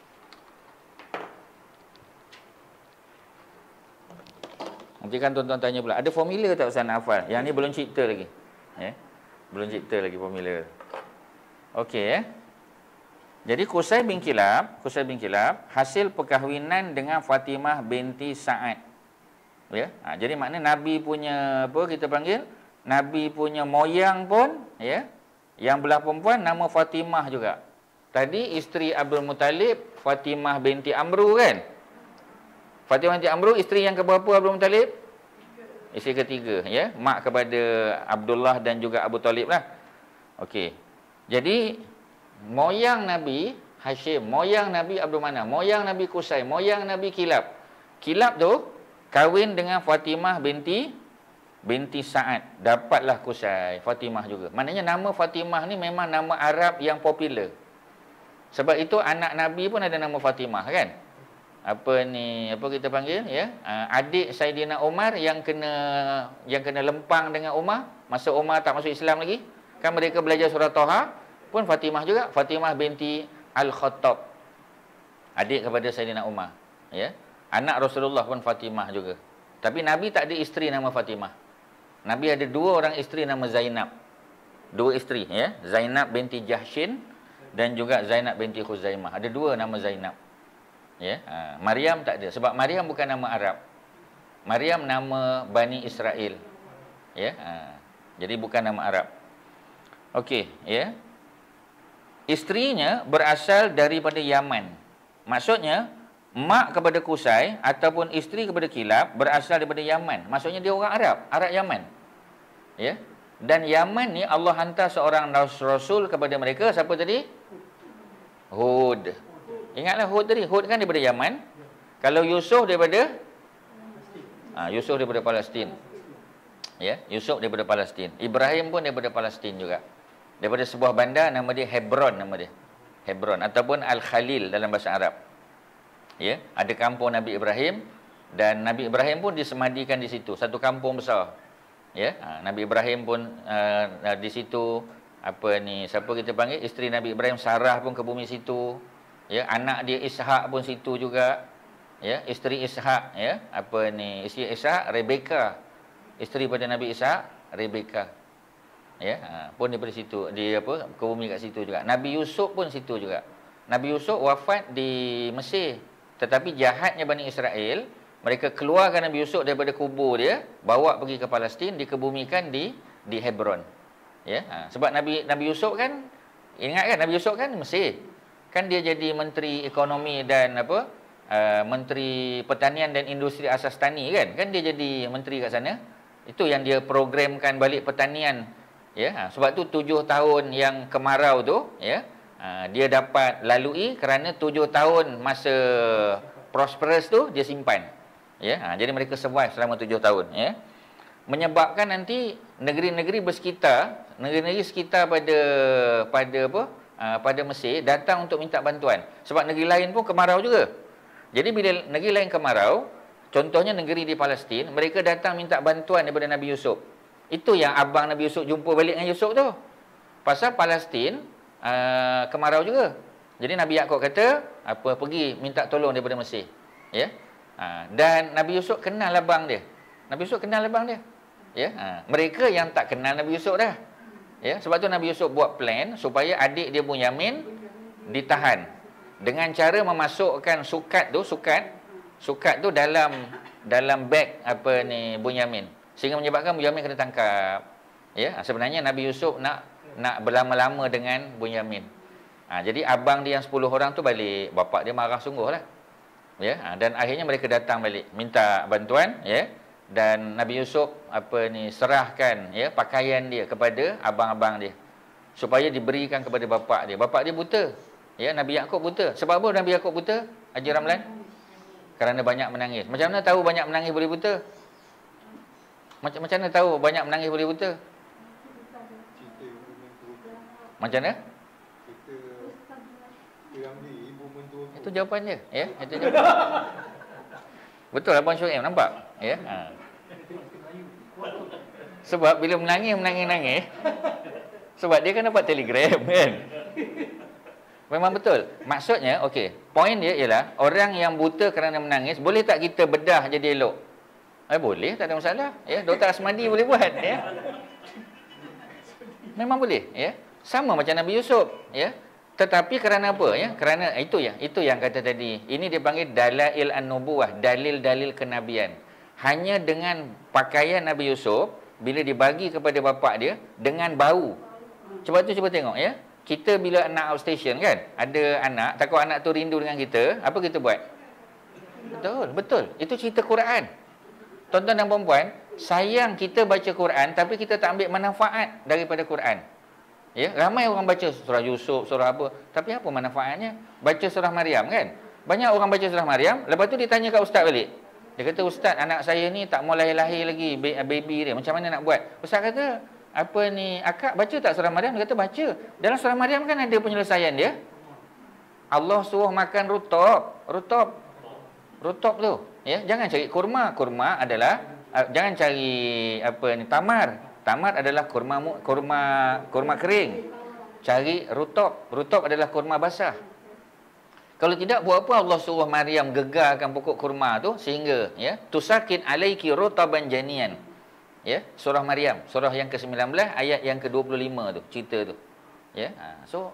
Nanti kan tuan-tuan tanya pula, ada formula tak Ustaz nak hafal? Yang ni belum cerita lagi. Ya. Belum cerita lagi formula. Okey ya. Jadi Qusay bin Kilab, Qusay bin Kilab hasil perkahwinan dengan Fatimah binti Sa'ad. Ya. Ha, jadi makna Nabi punya apa kita panggil? Nabi punya moyang pun ya, yang belah perempuan nama Fatimah juga. Tadi isteri Abdul Muttalib Fatimah binti Amru kan? Fatimah binti Amru isteri yang keberapa Abdul Muttalib? Isteri ketiga ya, mak kepada Abdullah dan juga Abu Talib lah. Okey. Jadi moyang Nabi Hashim, moyang Nabi Abdul Manaf, moyang Nabi Qusay, moyang Nabi Kilab. Kilab tu kahwin dengan Fatimah binti binti Sa'ad. Dapatlah Qusay, Fatimah juga. Maknanya nama Fatimah ni memang nama Arab yang popular. Sebab itu anak Nabi pun ada nama Fatimah kan? Apa ni, apa kita panggil ya? Adik Saidina Umar yang kena yang kena lempang dengan Umar masa Umar tak masuk Islam lagi. Kan mereka belajar surah Taha pun Fatimah juga, Fatimah binti Al-Khattab. Adik kepada Saidina Umar, ya. Anak Rasulullah pun Fatimah juga. Tapi Nabi tak ada isteri nama Fatimah. Nabi ada dua orang isteri nama Zainab. Dua isteri ya, Zainab binti Jahshin dan juga Zainab binti Khuzaimah. Ada dua nama Zainab. Ya, ha. Maryam tak ada sebab Maryam bukan nama Arab. Maryam nama Bani Israel. Ya, ha. Jadi bukan nama Arab. Okey, ya. Isterinya berasal daripada Yaman. Maksudnya mak kepada Qusay ataupun isteri kepada Kilab berasal daripada Yaman. Maksudnya dia orang Arab, Arab Yaman. Ya. Dan Yaman ni Allah hantar seorang rasul kepada mereka, siapa tadi? Hud. Ingatlah Hud tadi, Hud kan daripada Yaman. Kalau Yusuf daripada ha, Yusuf daripada Palestin. Ya, Yusuf daripada Palestin. Ibrahim pun daripada Palestin juga. Daripada sebuah bandar nama dia Hebron nama dia. Hebron ataupun Al-Khalil dalam bahasa Arab. Ya, ada kampung Nabi Ibrahim dan Nabi Ibrahim pun disemadikan di situ, satu kampung besar. Ya, ha, Nabi Ibrahim pun uh, di situ apa ni, siapa kita panggil isteri Nabi Ibrahim Sarah pun ke bumi situ. Ya, anak dia Ishak pun situ juga. Ya, isteri Ishak ya, apa ni, isteri Ishak Rebeka. Isteri pada Nabi Ishak Rebeka. Ya, ha, pun daripada situ dia apa ke bumi kat situ juga. Nabi Yusuf pun situ juga. Nabi Yusuf wafat di Mesir. Tetapi jahatnya Bani Israel, mereka keluarkan Nabi Yusuf daripada kubur dia, bawa pergi ke Palestin, dikebumikan di di Hebron. Ya, ha, sebab Nabi Nabi Yusuf kan, ingat kan Nabi Yusuf kan Mesir. Kan dia jadi menteri ekonomi dan apa? Uh, menteri pertanian dan industri asas tani kan? Kan dia jadi menteri kat sana. Itu yang dia programkan balik pertanian. Ya, ha, sebab tu tujuh tahun yang kemarau tu, ya, ha, dia dapat lalui kerana tujuh tahun masa prosperous tu dia simpan. Ya, ha, jadi mereka survive selama tujuh tahun. Ya, menyebabkan nanti negeri-negeri bersekitar, negeri-negeri sekitar pada pada apa? Uh, pada Mesir datang untuk minta bantuan. Sebab negeri lain pun kemarau juga. Jadi bila negeri lain kemarau, contohnya negeri di Palestin, mereka datang minta bantuan daripada Nabi Yusuf. Itu yang abang Nabi Yusuf jumpa balik dengan Yusuf tu. Pasal Palestin uh, kemarau juga. Jadi Nabi Yaakob kata, apa pergi minta tolong daripada Mesir. Ya. Ha, dan Nabi Yusuf kenal abang dia. Nabi Yusuf kenal abang dia. Ya. Ha, mereka yang tak kenal Nabi Yusuf dah. Ya, sebab tu Nabi Yusuf buat plan supaya adik dia Bunyamin ditahan dengan cara memasukkan sukat tu, sukat sukat tu dalam dalam beg apa ni Bunyamin, sehingga menyebabkan Bunyamin kena tangkap. Ya, sebenarnya Nabi Yusuf nak nak berlama-lama dengan Bunyamin. Ha, jadi abang dia yang sepuluh orang tu balik, bapak dia marah sungguhlah. Ya, ha, dan akhirnya mereka datang balik minta bantuan, ya. Dan Nabi Yusuf apa ni serahkan ya pakaian dia kepada abang-abang dia supaya diberikan kepada bapak dia. Bapak dia buta. Ya, Nabi Yaakob buta. Sebab apa Nabi Yaakob buta? Haji Ramlan? Kerana banyak menangis. Macam mana tahu banyak menangis boleh buta? Macam macam mana tahu banyak menangis boleh buta? Macam mana? Itu jawapan dia, ya. Itu jawapan. Betul abang Syuaib nampak? Ya. Ha. Sebab bila menangis menangis-nangis sebab dia kan dapat telegram kan. Memang betul. Maksudnya okey, poin dia ialah orang yang buta kerana menangis boleh tak kita bedah jadi elok? Eh boleh, tak ada masalah. Ya, Doktor Asmadi boleh buat ya. Memang boleh ya. Sama macam Nabi Yusuf ya. Tetapi kerana apa ya? Kerana itu ya, itu yang kata tadi. Ini dia panggil dalail an-nubuwah, dalil-dalil kenabian. Hanya dengan pakaian Nabi Yusuf bila dibagi kepada bapak dia dengan bau. Cuba tu cuba tengok ya. Kita bila anak outstation kan, ada anak, takut anak tu rindu dengan kita, apa kita buat? Betul, betul. Itu cerita Quran. Tuan-tuan dan puan-puan, sayang kita baca Quran tapi kita tak ambil manfaat daripada Quran. Ya, ramai orang baca surah Yusuf, surah apa, tapi apa manfaatnya? Baca surah Maryam kan? Banyak orang baca surah Maryam, lepas tu ditanya kat ustaz balik. Dia kata, "Ustaz, anak saya ni tak mau lahir-lahir lagi baby dia. Macam mana nak buat?" Ustaz kata, "Apa ni, akak baca tak surah Maryam?" Dia kata, "Baca." Dalam surah Maryam kan ada penyelesaian dia. Allah suruh makan rutop, rutop. Rutop tu, ya. Jangan cari kurma. Kurma adalah uh, jangan cari apa ni tamar. Tamar adalah kurma kurma kurma kering. Cari rutop. Rutop adalah kurma basah. Kalau tidak, buat apa Allah suruh Maryam gegarkan pokok kurma tu sehingga ya tusakin alaiki rutaban janian. Ya, surah Maryam, surah yang ke sembilan belas ayat yang ke dua puluh lima tu, cerita tu. Ya. Ha, so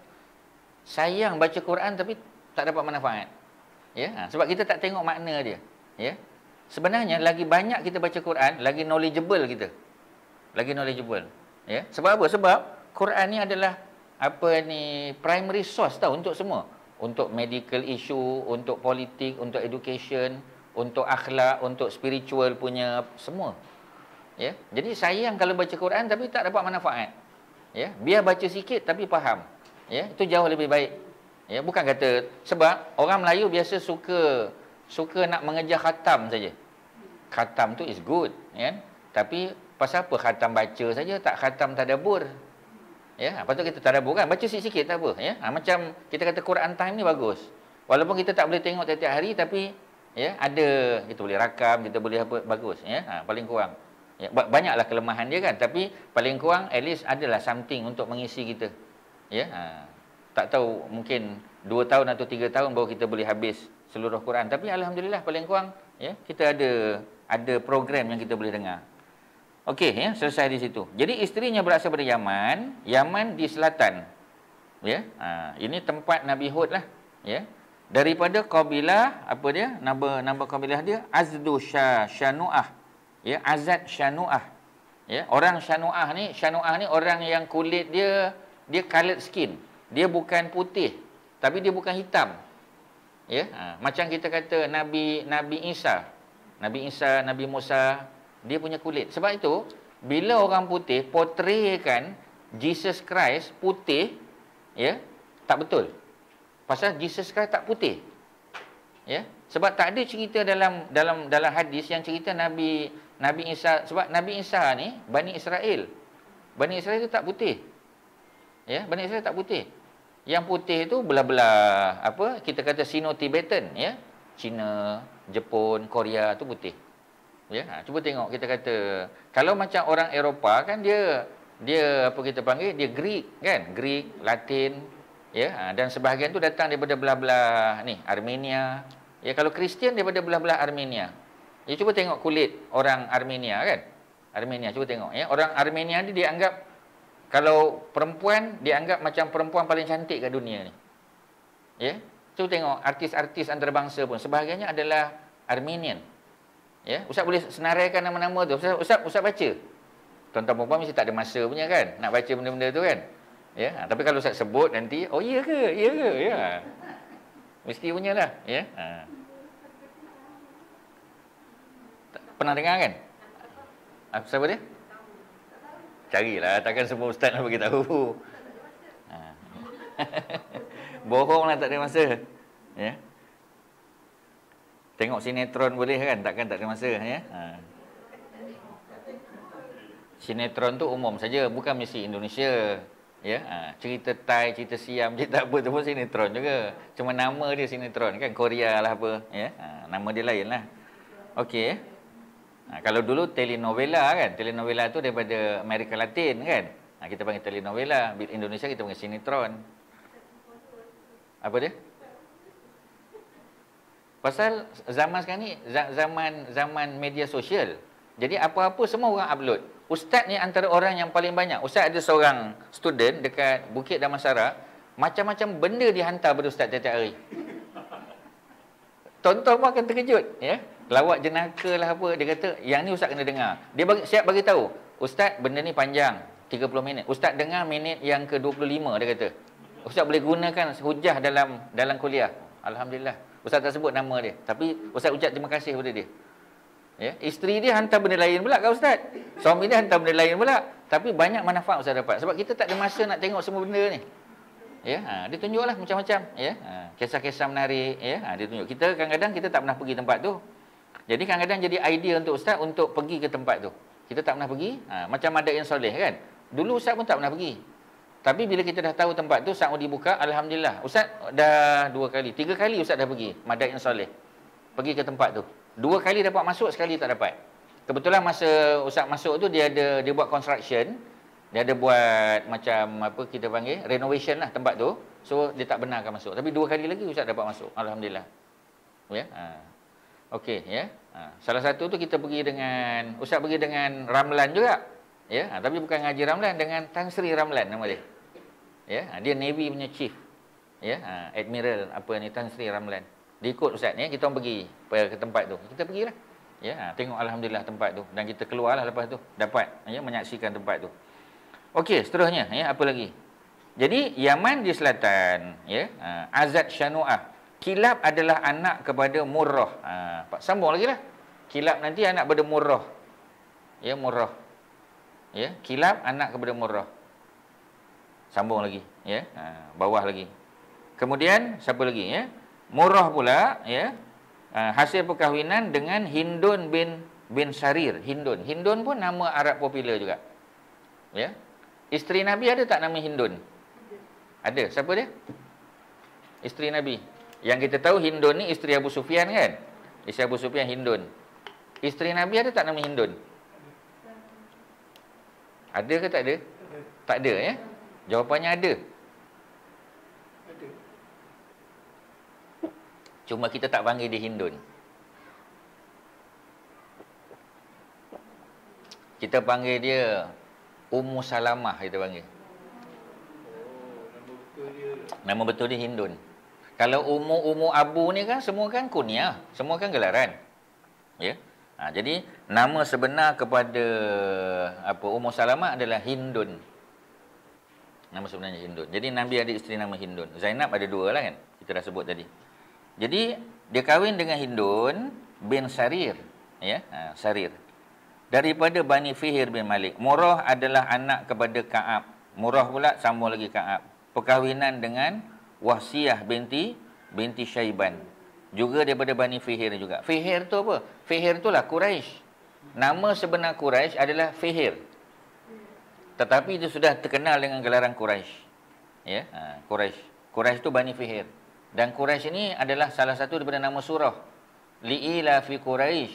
sayang baca Quran tapi tak dapat manfaat. Ya, ha, sebab kita tak tengok makna dia. Ya. Sebenarnya lagi banyak kita baca Quran, lagi knowledgeable kita. Lagi knowledgeable. Ya. Sebab apa? Sebab Quran ni adalah apa ni primary source tau untuk semua. Untuk medical issue, untuk politik, untuk education, untuk akhlak, untuk spiritual punya semua. Ya. Jadi sayang kalau baca Quran tapi tak dapat manfaat. Ya, biar baca sikit tapi faham. Ya, itu jauh lebih baik. Ya, bukan kata sebab orang Melayu biasa suka suka nak mengejar khatam saja. Khatam tu is good, ya. Tapi pasal apa khatam baca saja tak khatam tadabbur? Ya, lepas tu kita tadabbur kan, baca sikit-sikit tak apa, ya. Ha, macam kita kata Quran time ni bagus. Walaupun kita tak boleh tengok tiap-tiap hari tapi ya ada, kita boleh rakam, kita boleh apa, bagus, ya. Ha, paling kurang. Ya, banyaklah kelemahan dia kan, tapi paling kurang at least adalah something untuk mengisi kita. Ya, ha, tak tahu mungkin dua tahun atau tiga tahun baru kita boleh habis seluruh Quran, tapi alhamdulillah paling kurang ya kita ada ada program yang kita boleh dengar. Okey ya, selesai di situ. Jadi isterinya berasal dari Yaman, Yaman di selatan. Ya, ha, ini tempat Nabi Hud lah, ya. Daripada kabilah apa dia? Nama nama kabilah dia Azdu Syanu'ah. Ya, Azad Syanu'ah. Ya, orang Syanu'ah ni, Syanu'ah ni orang yang kulit dia dia colored skin. Dia bukan putih, tapi dia bukan hitam. Ya, ha, macam kita kata Nabi Nabi Isa. Nabi Isa, Nabi Musa, dia punya kulit. Sebab itu, bila orang putih portraykan Jesus Christ putih, ya, tak betul. Pasal Jesus Christ tak putih. Ya, sebab tak ada cerita dalam dalam dalam hadis yang cerita Nabi Nabi Isa, sebab Nabi Isa ni Bani Israel. Bani Israel itu tak putih. Ya, Bani Israel tak putih. Yang putih itu belah-belah apa kita kata Sino-Tibetan, ya. Cina, Jepun, Korea tu putih. Ya, ha, cuba tengok kita kata kalau macam orang Eropah kan dia dia apa kita panggil dia Greek kan, Greek, Latin, ya, ha, dan sebahagian tu datang daripada belah-belah ni Armenia. Ya, kalau Kristian daripada belah-belah Armenia. Ya, cuba tengok kulit orang Armenia kan. Armenia cuba tengok ya. Orang Armenia ni dianggap kalau perempuan dianggap macam perempuan paling cantik kat dunia ni. Ya. Cuba tengok artis-artis antarabangsa pun sebahagiannya adalah Armenian. Ya, Ustaz boleh senaraikan nama-nama tu. Ustaz, Ustaz, Ustaz baca. Tuan-tuan perempuan mesti tak ada masa punya kan nak baca benda-benda tu kan. Ya, ha, tapi kalau Ustaz sebut nanti, oh iya ke? Iya ke? Ya. Mesti punyalah, ya. Ha. Pernah dengar kan? Apa siapa dia? Carilah, takkan semua ustaz nak bagi tahu. Ha. Bohonglah, tak ada masa. Ya. Tengok sinetron boleh kan? Takkan tak ada masa, ya. Ha. Sinetron tu umum saja, bukan mesti Indonesia. Ya, ha. Cerita Thai, cerita Siam, cerita apa tu pun sinetron juga. Cuma nama dia sinetron kan, Korea lah apa, ya. Ha. Nama dia lain lah. Okey. Ha. Kalau dulu telenovela kan, telenovela tu daripada Amerika Latin kan. Ha. Kita panggil telenovela, Indonesia kita panggil sinetron. Apa dia? Pasal zaman sekarang ni zaman zaman media sosial. Jadi apa-apa semua orang upload. Ustaz ni antara orang yang paling banyak. Ustaz ada seorang student dekat Bukit Damansara, macam-macam benda dihantar pada ustaz tiap-tiap hari. Tonton pun akan terkejut, ya. Lawak jenaka lah apa, dia kata yang ni ustaz kena dengar. Dia bagi, siap bagi tahu, ustaz benda ni panjang tiga puluh minit. Ustaz dengar minit yang ke dua puluh lima, dia kata. Ustaz boleh gunakan hujah dalam dalam kuliah. Alhamdulillah. Ustaz tak sebut nama dia, tapi ustaz ucap terima kasih kepada dia. Ya, isteri dia hantar benda lain pula kat ustaz. Suami dia hantar benda lain pula. Tapi banyak manfaat ustaz dapat. Sebab kita tak ada masa nak tengok semua benda ni. Ya, ha, dia tunjuklah macam-macam. Ya, ha, kisah-kisah menarik. Ya, ha, dia tunjuk. Kita kadang-kadang kita tak pernah pergi tempat tu. Jadi kadang-kadang jadi idea untuk ustaz untuk pergi ke tempat tu. Kita tak pernah pergi. Ha, macam Madain Soleh kan. Dulu ustaz pun tak pernah pergi. Tapi bila kita dah tahu tempat tu, saat dibuka, alhamdulillah. Ustaz dah dua kali, tiga kali ustaz dah pergi Madain Soleh. Pergi ke tempat tu. Dua kali dapat masuk, sekali tak dapat. Kebetulan masa ustaz masuk tu dia ada dia buat construction, dia ada buat macam apa kita panggil renovation lah tempat tu. So dia tak benarkan masuk. Tapi dua kali lagi ustaz dapat masuk. Alhamdulillah. Ya. Ha. Okey, ya. Ha. Salah satu tu kita pergi dengan ustaz pergi dengan Ramlan juga. Ya, ha. Tapi bukan ngaji Ramlan, dengan Tan Sri Ramlan nama dia. Ya, ha. Dia Navy punya chief. Ya, ha. Admiral apa ni Tan Sri Ramlan. Dia ikut ustaz ya, kita orang pergi ke tempat tu. Kita pergilah. Ya, ha, tengok alhamdulillah tempat tu dan kita keluarlah lepas tu dapat ya menyaksikan tempat tu. Okey, seterusnya ya, apa lagi? Jadi Yaman di selatan ya, ha, Azad Shanu'ah. Kilab adalah anak kepada Murrah. Ha, sambung lagi lah. Kilab nanti anak kepada Murrah. Ya, Murrah. Ya, Kilab anak kepada Murrah. Sambung lagi ya, ha, bawah lagi. Kemudian siapa lagi ya? Murrah pula ya, uh, hasil perkahwinan dengan Hindun bin bin Sarir. Hindun. Hindun pun nama Arab popular juga. Ya. Isteri Nabi ada tak nama Hindun? Ada. Siapa dia? Isteri Nabi. Yang kita tahu Hindun ni isteri Abu Sufyan kan? Isteri Abu Sufyan Hindun. Isteri Nabi ada tak nama Hindun? Ada ke tak ada? Tak ada ya. Jawapannya ada. Cuma kita tak panggil dia Hindun. Kita panggil dia Ummu Salamah, kita panggil. Nama betul dia Hindun. Kalau Ummu Ummu Abu ni kan semua kan kunyah, semua kan gelaran. Ya. Ha, jadi nama sebenar kepada apa Ummu Salamah adalah Hindun. Nama sebenarnya Hindun. Jadi Nabi ada isteri nama Hindun. Zainab ada dua lah kan. Kita dah sebut tadi. Jadi dia kahwin dengan Hindun bin Sarir, ya, ha, Sarir. Daripada Bani Fihir bin Malik. Murrah adalah anak kepada Ka'ab. Murrah pula sambung lagi Ka'ab. Perkahwinan dengan Wahsiyah binti binti Syaiban. Juga daripada Bani Fihir juga. Fihir tu apa? Fihir tu lah Quraisy. Nama sebenar Quraisy adalah Fihir. Tetapi itu sudah terkenal dengan gelaran Quraisy. Ya, ha, Quraisy. Quraisy tu Bani Fihir. Dan Quraisy ini adalah salah satu daripada nama surah. Li'ila fi Quraisy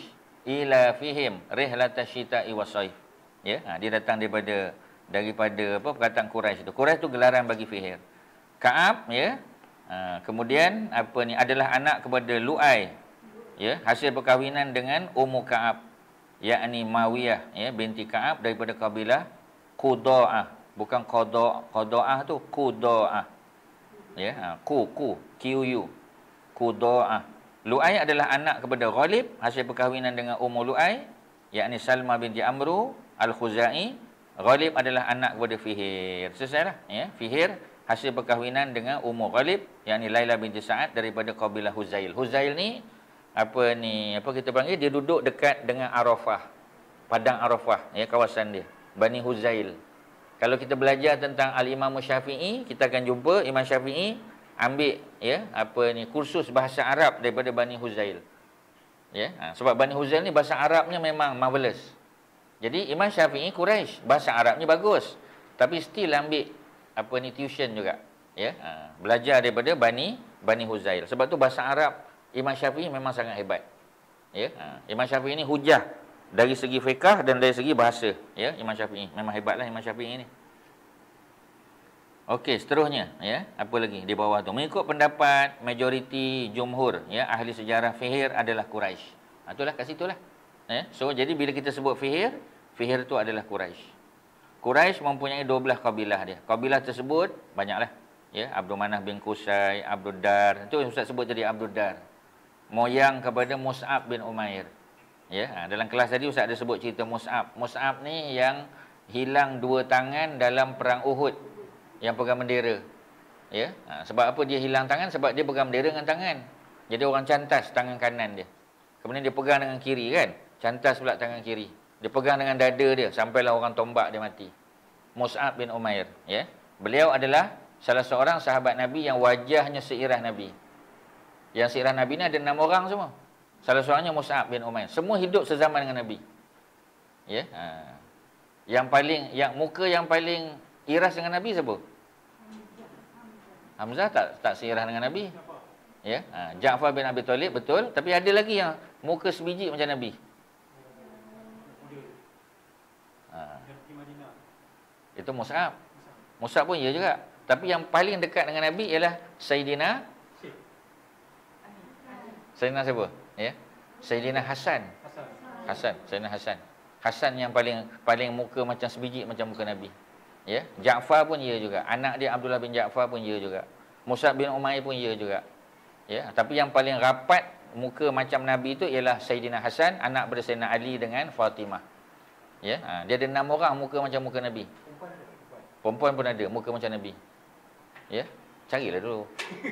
ila fihim rihlata syita'i wasaif. Ya, ha, dia datang daripada daripada apa perkataan Quraisy itu. Quraisy itu gelaran bagi Fihr. Ka'ab, ya. Ha, kemudian apa ni adalah anak kepada Lu'ai. Ya, hasil perkahwinan dengan Ummu Ka'ab, yakni Mawiyah, ya, binti Ka'ab daripada kabilah Qudha'ah. Bukan Qadha, Qadha'ah tu Qudha'ah. Ya, ha, ku ku Q U. Qudha'ah. Lu'ai adalah anak kepada Ghalib, hasil perkahwinan dengan Ummu Lu'ai, yakni Salma binti Amru Al-Khuzai. Ghalib adalah anak kepada Fihr. Selesailah, ya. Fihr hasil perkahwinan dengan Ummu Ghalib, yakni Laila binti Sa'ad daripada kabilah Huzail. Huzail ni apa ni, apa kita panggil, dia duduk dekat dengan Arafah. Padang Arafah, ya, kawasan dia. Bani Huzail. Kalau kita belajar tentang Al-Imam Syafi'i, kita akan jumpa Imam Syafi'i ambil, ya, apa ni, kursus bahasa Arab daripada Bani Huzail. Ya, ha, sebab Bani Huzail ni bahasa Arabnya memang marvelous. Jadi Imam Syafi'i Quraisy, bahasa Arabnya bagus, tapi still ambil apa ni tuition juga, ya. Ha, belajar daripada Bani Bani Huzail. Sebab tu bahasa Arab Imam Syafi'i memang sangat hebat. Ya, ha, Imam Syafi'i ni hujah dari segi fiqh dan dari segi bahasa, ya. Imam Syafi'i memang hebatlah Imam Syafi'i ni. Okey, seterusnya, ya, apa lagi di bawah tu? Mengikut pendapat majoriti jumhur, ya, ahli sejarah, Fihr adalah Quraisy. Ha, itulah kat situlah. Ya, so jadi bila kita sebut Fihr, Fihr itu adalah Quraisy. Quraisy mempunyai dua belas kabilah dia. Kabilah tersebut banyaklah. Ya, Abdul Manaf bin Qusay, Abdul Dar. Itu Ustaz sebut tadi, Abdul Dar. Moyang kepada Mus'ab bin Umair. Ya, ha, dalam kelas tadi Ustaz ada sebut cerita Mus'ab. Mus'ab ni yang hilang dua tangan dalam perang Uhud, yang pegang bendera. Ya, ha, sebab apa dia hilang tangan? Sebab dia pegang bendera dengan tangan. Jadi orang cantas tangan kanan dia. Kemudian dia pegang dengan kiri, kan? Cantas pula tangan kiri. Dia pegang dengan dada dia sampailah orang tombak dia mati. Mus'ab bin Umair, ya. Beliau adalah salah seorang sahabat Nabi yang wajahnya seirah Nabi. Yang seirah Nabi ni ada enam orang semua. Salah seorangnya Mus'ab bin Umair. Semua hidup sezaman dengan Nabi. Ya. Ha. Yang paling, yang muka yang paling iras dengan Nabi siapa? Hamzah tak tak seirah dengan Nabi. Ya. Ha. Ja'far bin Abi Talib, betul. Tapi ada lagi yang muka sebiji macam Nabi. Ha. Itu Mus'ab. Mus'ab pun ya juga. Tapi yang paling dekat dengan Nabi ialah Sayyidina Sayyidina siapa? Ya. Sayyidina Hasan. Hasan, Sayyidina Hasan. Hasan yang paling paling muka macam sebiji macam muka Nabi. Ya. Ja'far pun ya juga. Anak dia Abdullah bin Ja'far pun ya juga. Mus'ab bin Umair pun ya juga. Ya, tapi yang paling rapat muka macam Nabi itu ialah Sayyidina Hasan, anak daripada Sayyidina Ali dengan Fatimah. Ya, ha, dia ada enam orang muka macam muka Nabi. Perempuan pun ada muka macam Nabi. Ya, carilah dulu.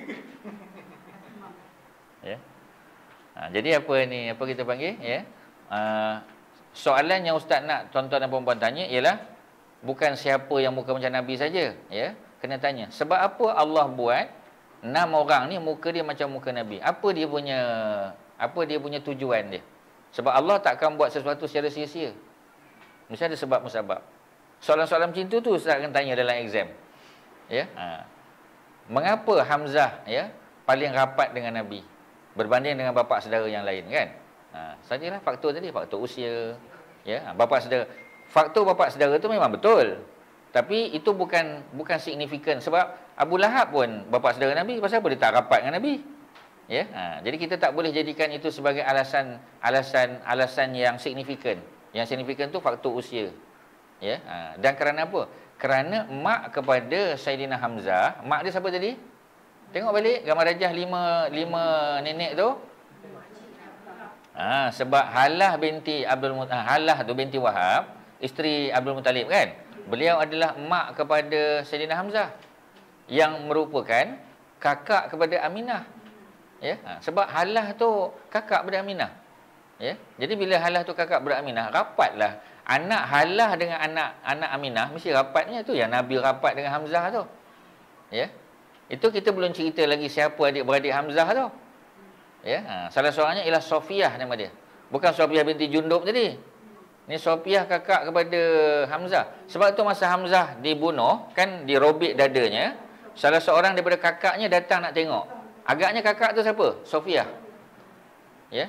Ya. Ha, jadi apa ni, apa kita panggil, ya? Uh, soalan yang ustaz nak tuan-tuan dan puan-puan tanya ialah bukan siapa yang muka macam Nabi saja, ya. Kena tanya, sebab apa Allah buat enam orang ni muka dia macam muka Nabi? Apa dia punya apa dia punya tujuan dia? Sebab Allah takkan buat sesuatu secara sia-sia. Mesti ada sebab musabab. Soalan-soalan macam tu tu ustaz akan tanya dalam exam. Ya. Ha. Mengapa Hamzah, ya, paling rapat dengan Nabi berbanding dengan bapa saudara yang lain, kan? Ha, sajalah faktor tadi, faktor usia, ya, bapa saudara. Faktor bapa saudara tu memang betul. Tapi itu bukan bukan signifikan, sebab Abu Lahab pun bapa saudara Nabi, pasal apa dia tak rapat dengan Nabi? Ya. Ha, jadi kita tak boleh jadikan itu sebagai alasan alasan alasan yang signifikan. Yang signifikan tu faktor usia. Ya. Ha, dan kerana apa? Kerana mak kepada Sayyidina Hamzah, mak dia siapa tadi? Tengok balik gambar rajah lima lima nenek tu. Ha, sebab Halah binti Abdul Muttalib, Halah tu binti Wahab, isteri Abdul Muttalib, kan? Beliau adalah mak kepada Sayyidina Hamzah yang merupakan kakak kepada Aminah. Ya, ha, sebab Halah tu kakak kepada Aminah. Ya. Jadi bila Halah tu kakak kepada Aminah, rapatlah anak Halah dengan anak anak Aminah, mesti rapatnya tu yang Nabi rapat dengan Hamzah tu. Ya. Itu kita belum cerita lagi siapa adik-beradik Hamzah tu. Ya, ha, salah seorangnya ialah Sofiyah nama dia. Bukan Sofiyah binti Jundub tadi. Ni Sofiyah kakak kepada Hamzah. Sebab tu masa Hamzah dibunuh, kan dirobek dadanya, salah seorang daripada kakaknya datang nak tengok. Agaknya kakak tu siapa? Sofiyah. Ya.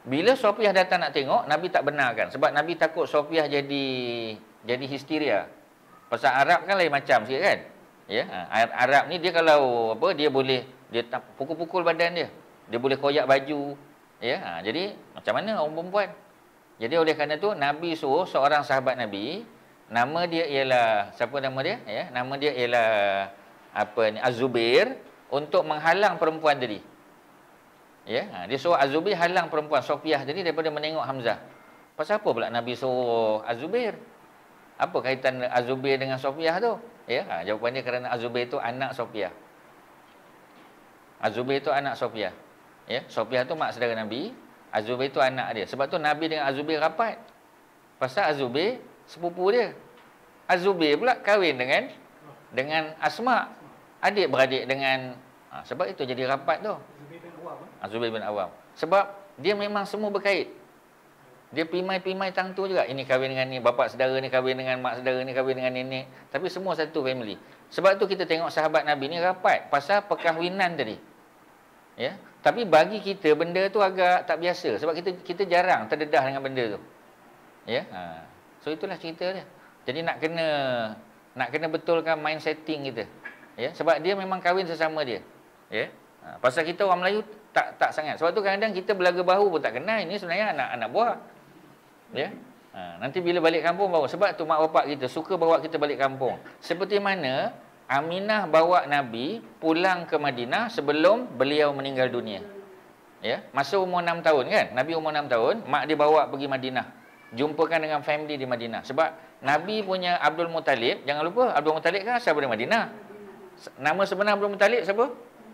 Bila Sofiah datang nak tengok, Nabi tak benarkan. Sebab Nabi takut Sofiah jadi jadi histeria. Pasal Arab kan lain macam sikit kan? Ya, ha, Arab ni dia kalau apa dia boleh dia pukul-pukul badan dia. Dia boleh koyak baju. Ya, ha, jadi macam mana orang perempuan? Jadi oleh kerana tu Nabi suruh seorang sahabat Nabi, nama dia ialah siapa nama dia? Ya, nama dia ialah apa ni Az-Zubair, untuk menghalang perempuan tadi. Ya, ha, dia suruh Az-Zubair halang perempuan Sofiah tadi daripada menengok Hamzah. Pasal apa pula Nabi suruh Az-Zubair? Apa kaitan Az-Zubair dengan Sofiah tu? Ya, ha, jawapan dia kerana Az-Zubair tu anak Sofiah. Az-Zubair tu anak Sofiah. Ya, Sofiah tu mak saudara Nabi, Az-Zubair tu anak dia. Sebab tu Nabi dengan Az-Zubair rapat. Pasal Az-Zubair sepupu dia. Az-Zubair pula kahwin dengan dengan Asma, adik beradik dengan ha, sebab itu jadi rapat tu. Az-Zubair bin Awam. Sebab dia memang semua berkait. Dia pimai-pimai tang tu juga. Ini kahwin dengan ni, bapa saudara ni kahwin dengan mak saudara ni, kahwin dengan nenek. Tapi semua satu family. Sebab tu kita tengok sahabat Nabi ni rapat pasal perkahwinan tadi. Ya. Tapi bagi kita benda tu agak tak biasa. Sebab kita kita jarang terdedah dengan benda tu. Ya. Ha. So itulah cerita dia. Jadi nak kena nak kena betulkan mind setting kita. Ya. Sebab dia memang kahwin sesama dia. Ya. Ha. Pasal kita orang Melayu tak tak sangat. Sebab tu kadang-kadang kita belaga bahu pun tak kenal. Ini sebenarnya anak-anak buah. Ya. Ha, nanti bila balik kampung bawa. Sebab tu mak bapak kita suka bawa kita balik kampung. Seperti mana Aminah bawa Nabi pulang ke Madinah sebelum beliau meninggal dunia. Ya, masa umur enam tahun kan? Nabi umur enam tahun, mak dia bawa pergi Madinah. Jumpakan dengan family di Madinah. Sebab Nabi punya Abdul Muttalib, jangan lupa Abdul Muttalib kan asal dari Madinah. Nama sebenar Abdul Muttalib siapa?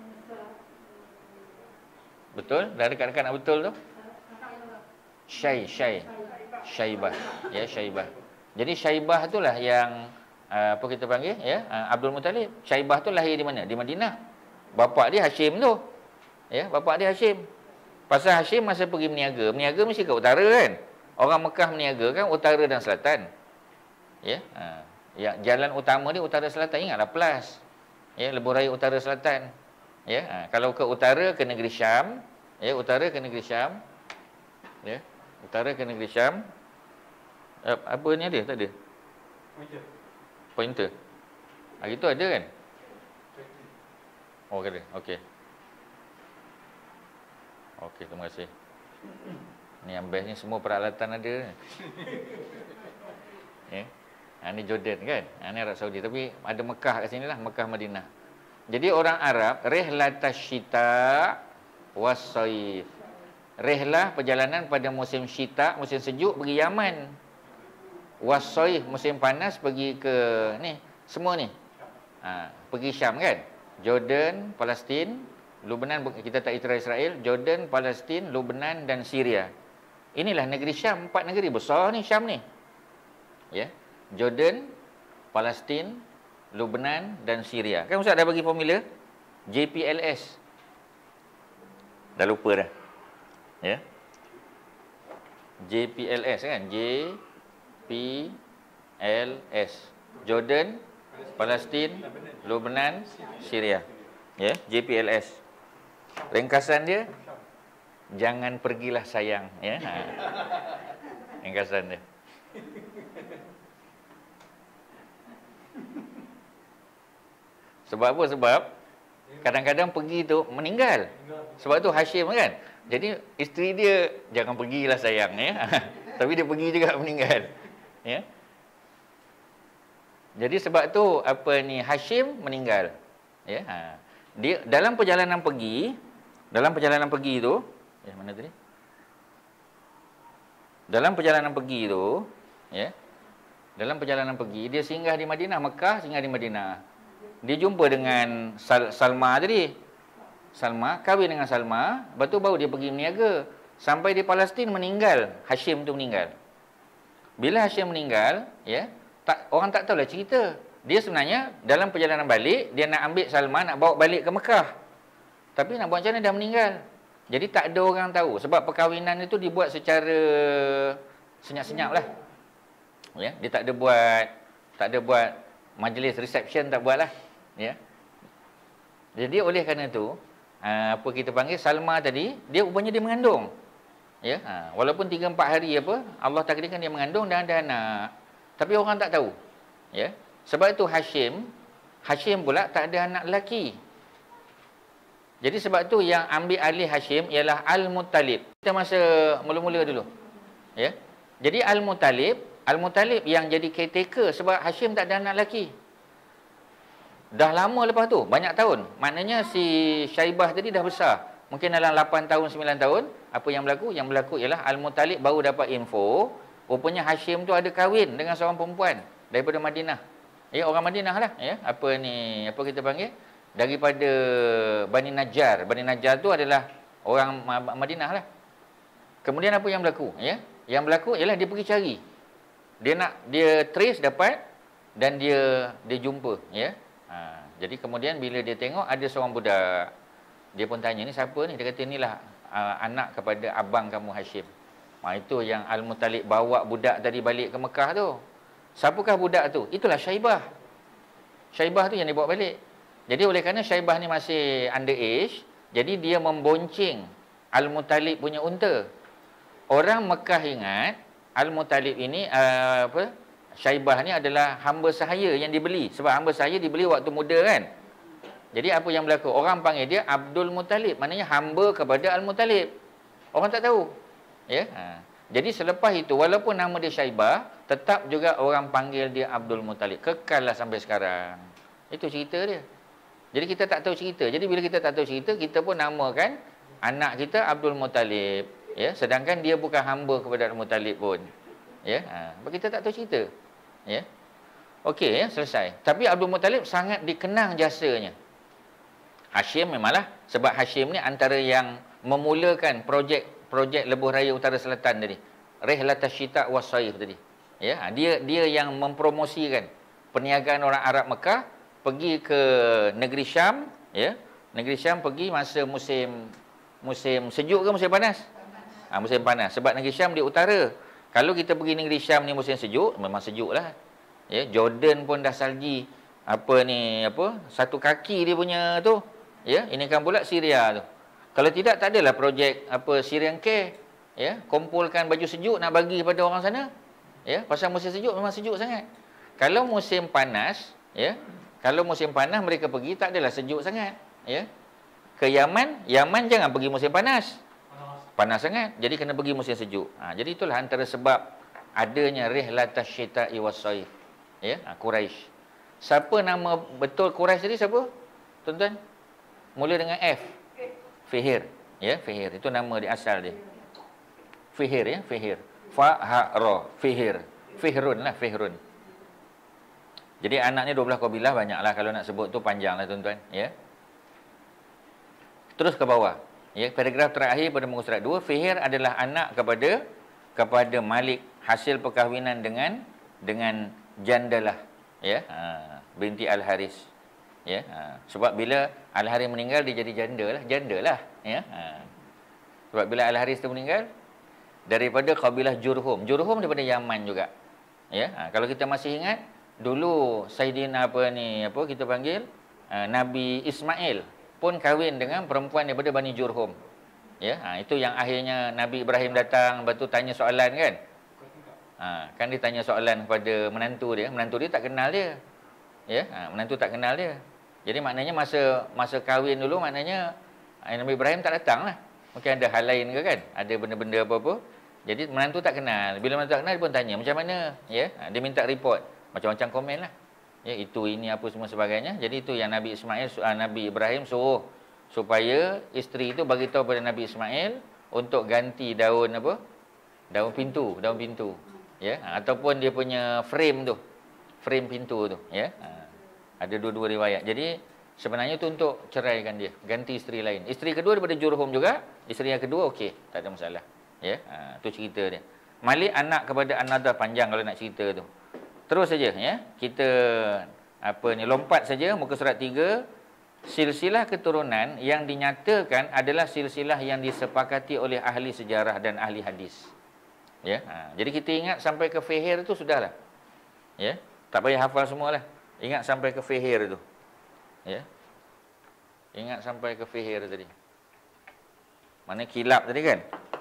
Betul? Dah dekat-dekat nak betul tu? Syai, Syai. Syaibah. Ya, Syaibah. Jadi Syaibah itulah yang uh, apa kita panggil ya, uh, Abdul Muttalib. Syaibah tu lahir di mana? Di Madinah. Bapak dia Hashim tu. Ya, bapak dia Hashim. Pasal Hashim masa pergi berniaga, berniaga mesti ke utara kan? Orang Mekah berniaga kan utara dan selatan. Ya, uh, ya jalan utama dia utara selatan, ingatlah Plus. Ya, lebuh raya utara selatan. Ya, uh, kalau ke utara ke negeri Syam, ya, utara ke negeri Syam. Ya. Utara ke negeri Syam. Apa ni ada? Tak ada? Pointer. Pointer. Hari tu ada kan? Oh, ada. Okey. Okey, terima kasih. Ni yang best ni semua peralatan ada. Ya. Ha, ni Jordan kan? Ha, ni Arab Saudi. Tapi ada Mekah kat sini lah. Mekah, Madinah. Jadi orang Arab, rihlatash syita was-saif. Rehlah perjalanan pada musim syita, musim sejuk pergi Yaman. Wasoih musim panas pergi ke ni, semua ni. Ha, pergi Syam kan? Jordan, Palestin, Lebanon, kita tak Israel, Israel, Jordan, Palestin, Lebanon dan Syria. Inilah negeri Syam, empat negeri besar ni Syam ni. Ya. Jordan, Palestin, Lebanon dan Syria. Kan Ustaz dah bagi formula J P L S. Dah lupa dah. Ya. J P L S kan? J P L S. Jordan, Palestin, Lebanon, Syria. Ya, J P L S. Ringkasan dia jangan pergilah sayang, ya. Ha. Ringkasan dia. Sebab apa? Sebab kadang-kadang pergi tu meninggal. Sebab tu Hashim kan? Jadi isteri dia jangan pergilah sayang, ya. Tapi dia pergi juga meninggal. Ya. Jadi sebab tu apa ni Hashim meninggal. Ya. Ha. Dia dalam perjalanan pergi, dalam perjalanan pergi tu, eh mana tadi? Dalam perjalanan pergi tu, ya. Dalam perjalanan pergi, dia singgah di Madinah, Mekah, singgah di Madinah. Dia jumpa dengan Sal Salma tadi. Salma, kahwin dengan Salma, lepas tu baru dia pergi berniaga. Sampai di Palestin meninggal, Hashim tu meninggal. Bila Hashim meninggal, ya, tak, orang tak tahulah cerita. Dia sebenarnya dalam perjalanan balik, dia nak ambil Salma, nak bawa balik ke Mekah. Tapi nak buat macam mana, dah meninggal. Jadi tak ada orang tahu. Sebab perkahwinan itu dibuat secara senyap-senyap lah. Ya, dia tak ada buat, tak ada buat majlis reception, tak buat lah. Ya. Jadi oleh kerana itu, apa kita panggil Salma tadi, dia rupanya dia mengandung. Ya, ha, walaupun tiga empat hari apa, Allah takdirkan dia mengandung dan ada anak. Tapi orang tak tahu. Ya. Sebab itu Hashim, Hashim pula tak ada anak lelaki. Jadi sebab tu yang ambil alih Hashim ialah Al-Muttalib. Kita masa mula-mula dulu. Ya. Jadi Al-Muttalib, Al-Muttalib yang jadi caretaker sebab Hashim tak ada anak lelaki. Dah lama lepas tu, banyak tahun. Maknanya si Syaibah tadi dah besar. Mungkin dalam lapan tahun, sembilan tahun. Apa yang berlaku? Yang berlaku ialah Al-Muttalib baru dapat info. Rupanya Hashim tu ada kahwin dengan seorang perempuan daripada Madinah. Ya, orang Madinah lah. Ya, apa ni, apa kita panggil? Daripada Bani Najjar. Bani Najjar tu adalah orang Madinah lah. Kemudian apa yang berlaku? Ya, yang berlaku ialah dia pergi cari. Dia nak, dia trace dapat dan dia dia jumpa. Ya. Ha, jadi kemudian bila dia tengok ada seorang budak, dia pun tanya, ni siapa ni? Dia kata, inilah uh, anak kepada abang kamu Hashim. Ha, itu yang Al-Muttalib bawa budak tadi balik ke Mekah tu. Siapakah budak tu? Itulah Syaibah. Syaibah tu yang dia bawa balik. Jadi oleh kerana Syaibah ni masih underage, jadi dia membonceng Al-Muttalib punya unta. Orang Mekah ingat Al-Muttalib ini uh, apa? Syaibah ni adalah hamba sahaya yang dibeli. Sebab hamba sahaya dibeli waktu muda kan. Jadi apa yang berlaku? Orang panggil dia Abdul Muttalib. Maknanya hamba kepada Al-Muttalib. Orang tak tahu. Ya. Ha. Jadi selepas itu, walaupun nama dia Syaibah, tetap juga orang panggil dia Abdul Muttalib. Kekal lah sampai sekarang. Itu cerita dia. Jadi kita tak tahu cerita. Jadi bila kita tak tahu cerita, kita pun namakan anak kita Abdul Muttalib. Ya. Sedangkan dia bukan hamba kepada Al-Muttalib pun. Ya. Ha. Sebab kita tak tahu cerita. Ya. Okey, ya, selesai. Tapi Abdul Muttalib sangat dikenang jasanya. Hashim memanglah, sebab Hashim ni antara yang memulakan projek projek Lebuh Raya Utara Selatan tadi. Rihlatas Syita' was Saif tadi. Ya, dia dia yang mempromosikan perniagaan orang Arab Mekah pergi ke negeri Syam, ya. Negeri Syam pergi masa musim musim sejuk ke musim panas? Ha, musim panas. Sebab negeri Syam di utara. Kalau kita pergi negeri Syam ni musim sejuk, memang sejuk lah. Ya, Jordan pun dah salji apa ni, apa, satu kaki dia punya tu. Ya, ini kan pula Syria tu. Kalau tidak, tak adalah projek apa Syrian Care. Ya, kumpulkan baju sejuk nak bagi pada orang sana. Ya, pasal musim sejuk memang sejuk sangat. Kalau musim panas, ya, kalau musim panas mereka pergi tak adalah sejuk sangat. Ya. Ke Yaman, Yaman jangan pergi musim panas. Panas sangat. Jadi kena pergi musim sejuk. Ha, jadi itulah antara sebab adanya Rihlatas Syita'i was Saif. Ya, ha, Quraisy. Siapa nama betul Quraisy tadi siapa? Tuan-tuan? Mula dengan F. Fihir. Ya, Fihir. Itu nama dia asal dia. Fihir, ya, Fihir. Fa ha ra, Fihir. Fihrun lah, Fihrun. Jadi anaknya dua belas kabilah, banyaklah kalau nak sebut tu panjanglah tuan-tuan, ya. Terus ke bawah. Ya, paragraf terakhir pada muka surat dua, Fihir adalah anak kepada kepada Malik, hasil perkahwinan dengan dengan Jandalah, ya, ha, binti Al-Haris. Ya, ha, sebab bila Al-Haris meninggal dia jadi janda lah, janda lah, ya. Ha. Sebab bila Al-Haris tu meninggal daripada kabilah Jurhum. Jurhum daripada Yaman juga. Ya, ha, kalau kita masih ingat dulu Saidina apa ni, apa kita panggil uh, Nabi Ismail pun kahwin dengan perempuan daripada Bani Jurhum. Ya, ha, itu yang akhirnya Nabi Ibrahim datang, lepas tu tanya soalan kan. Ha, kan dia tanya soalan kepada menantu dia, menantu dia tak kenal dia. Ya, ha, menantu tak kenal dia. Jadi maknanya masa masa kahwin dulu maknanya Nabi Ibrahim tak datang lah. Mungkin ada hal lain ke kan? Ada benda-benda apa-apa. Jadi menantu tak kenal. Bila menantu tak kenal dia pun tanya macam mana? Ya, ha, dia minta report. Macam-macam komen lah. Ya, itu ini apa semua sebagainya. Jadi itu yang Nabi Ismail, Nabi Ibrahim suruh supaya isteri itu bagi tahu pada Nabi Ismail untuk ganti daun apa? Daun pintu, daun pintu. Ya, ha, ataupun dia punya frame tu. Frame pintu tu, ya. Ha, ada dua-dua riwayat. Jadi sebenarnya itu untuk ceraikan dia, ganti isteri lain. Isteri kedua daripada Jurhum juga, isteri yang kedua okey, tak ada masalah. Ya, ha, tu cerita dia. Malik anak kepada An-Nadhr, panjang kalau nak cerita tu. Terus saja, ya. Kita apa ni lompat saja muka surat tiga. Silsilah keturunan yang dinyatakan adalah silsilah yang disepakati oleh ahli sejarah dan ahli hadis. Ya. Ha, jadi kita ingat sampai ke Fihir tu sudahlah. Ya. Tak payah hafal semualah. Ingat sampai ke Fihir tu. Ya. Ingat sampai ke Fihir tadi. Mana kilap tadi kan?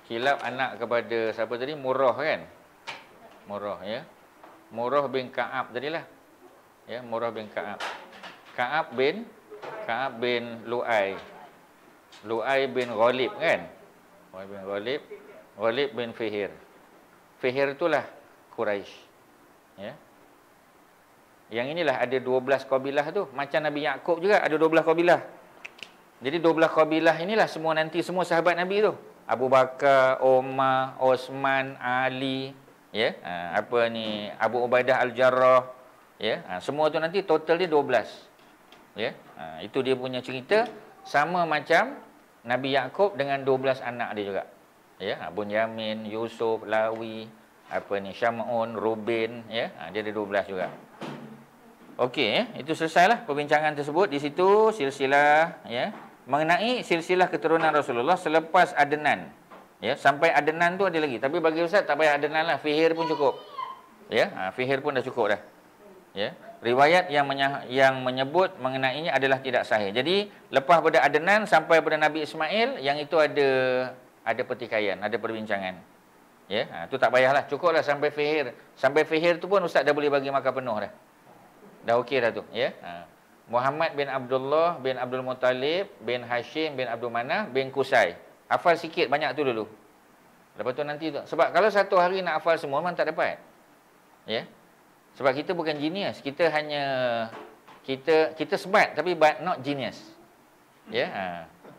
Hilab anak kepada siapa tadi? Murrah kan? Murrah ya. Murrah bin Ka'ab tadilah. Ya, Murrah bin Ka'ab. Ka'ab bin Ka'ab bin Lu'ay. Lu'ay bin Ghalib kan? Lu'ay bin Ghalib. Ghalib bin Fihir. Fihir itulah Quraisy. Ya. Yang inilah ada dua belas kabilah tu. Macam Nabi Yaqub juga ada dua belas kabilah. Jadi dua belas kabilah inilah semua nanti semua sahabat Nabi tu. Abu Bakar, Umar, Osman, Ali, ya. Ha, apa ni? Abu Ubaidah Al-Jarrah, ya. Ha, semua tu nanti total dia dua belas. Ya. Ha, itu dia punya cerita sama macam Nabi Yaqub dengan dua belas anak dia juga. Ya, Bunyamin, Yusuf, Lawi, apa ni? Syam'un, Rubin, ya. Ha, dia ada dua belas juga. Okey, ya. Itu selesailah perbincangan tersebut. Di situ silsilah, ya, mengenai silsilah keturunan Rasulullah selepas Adnan. Ya, sampai Adnan tu ada lagi. Tapi bagi Ustaz tak payah Adnan lah, Fihir pun cukup. Ya, ha, Fihir pun dah cukup dah. Ya, riwayat yang menye- yang menyebut mengenainya adalah tidak sahih. Jadi lepas pada Adnan sampai pada Nabi Ismail, yang itu ada ada pertikaian, ada perbincangan. Ya, ha, tu tak payahlah, cukuplah sampai Fihir. Sampai Fihir tu pun Ustaz dah boleh bagi makan penuh dah. Dah okey dah tu, ya. Ha. Muhammad bin Abdullah bin Abdul Muttalib bin Hashim bin Abdul Manaf bin Qusay. Hafal sikit banyak tu dulu. Lepas tu nanti tu. Sebab kalau satu hari nak hafal semua memang tak dapat. Ya. Sebab kita bukan genius, kita hanya kita kita smart tapi but not genius. Ya. Ha.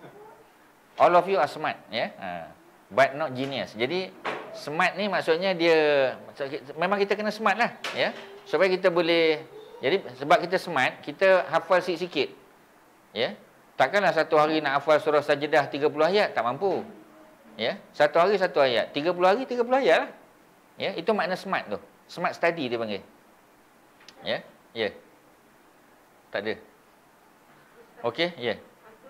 All of you are smart, ya. Ha. But not genius. Jadi smart ni maksudnya dia memang kita kena smart lah, ya. Supaya kita boleh. Jadi sebab kita smart, kita hafal sikit-sikit. Ya. Takkanlah satu hari nak hafal surah Sajdah tiga puluh ayat, tak mampu. Ya. Satu hari satu ayat, tiga puluh hari tiga puluh ayat lah. Ya, itu makna smart tu. Smart study dia panggil. Ya. Ya. Tak ada. Okey, ya.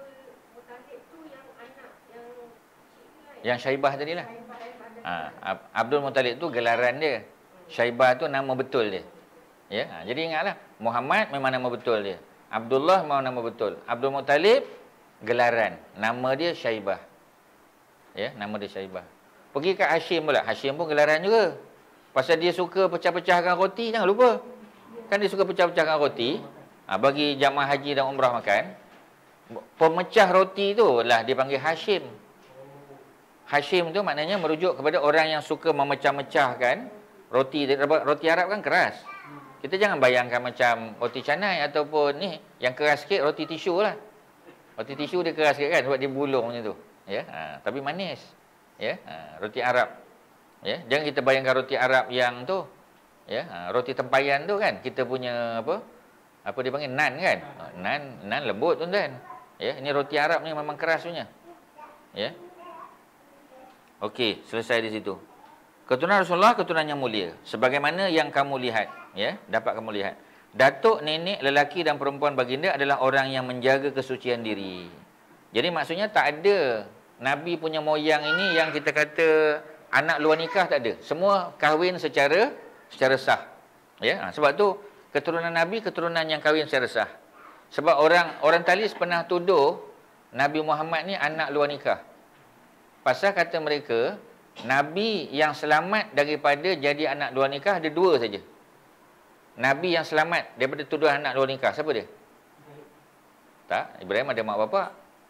Yang Syaibah tadilah. Ha, Abdul Muttalib tu gelaran dia. Syaibah tu nama betul dia. Ya, ha, jadi ingatlah, Muhammad memang nama betul dia. Abdullah memang nama betul. Abdul Muttalib gelaran, nama dia Syaibah. Ya, nama dia Syaibah. Pergi kat Hashim pula. Hashim pun gelaran juga. Pasal dia suka pecah-pecahkan roti, jangan lupa. Kan dia suka pecah-pecahkan roti. Ha, bagi jamaah haji dan umrah makan. Pemecah roti tu lah dia panggil Hashim. Hashim tu maknanya merujuk kepada orang yang suka memecah-mecahkan roti. Roti Arab kan keras. Kita jangan bayangkan macam roti canai ataupun ni yang keras sikit, roti tisu lah. Roti tisu dia keras sikit kan sebab dia bulung macam tu. Ya, ha, tapi manis. Ya, ha, roti Arab. Ya, jangan kita bayangkan roti Arab yang tu. Ya, ha, roti tempayan tu kan kita punya apa? Apa dia panggil nan kan? Nan, nan lembut tuan-tuan. Ya, ini roti Arab ni memang keras punya. Ya. Okey, selesai di situ. Keturunan Rasulullah keturunan yang mulia sebagaimana yang kamu lihat, ya, dapat kamu lihat. Datuk, nenek, lelaki dan perempuan baginda adalah orang yang menjaga kesucian diri. Jadi maksudnya tak ada Nabi punya moyang ini yang kita kata anak luar nikah, tak ada. Semua kahwin secara secara sah. Ya, sebab tu keturunan Nabi keturunan yang kahwin secara sah. Sebab orang orang Talis pernah tuduh Nabi Muhammad ni anak luar nikah. Pasal kata mereka Nabi yang selamat daripada jadi anak luar nikah ada dua saja. Nabi yang selamat daripada tuduhan anak luar nikah, siapa dia? Tak, Ibrahim ada mak bapak.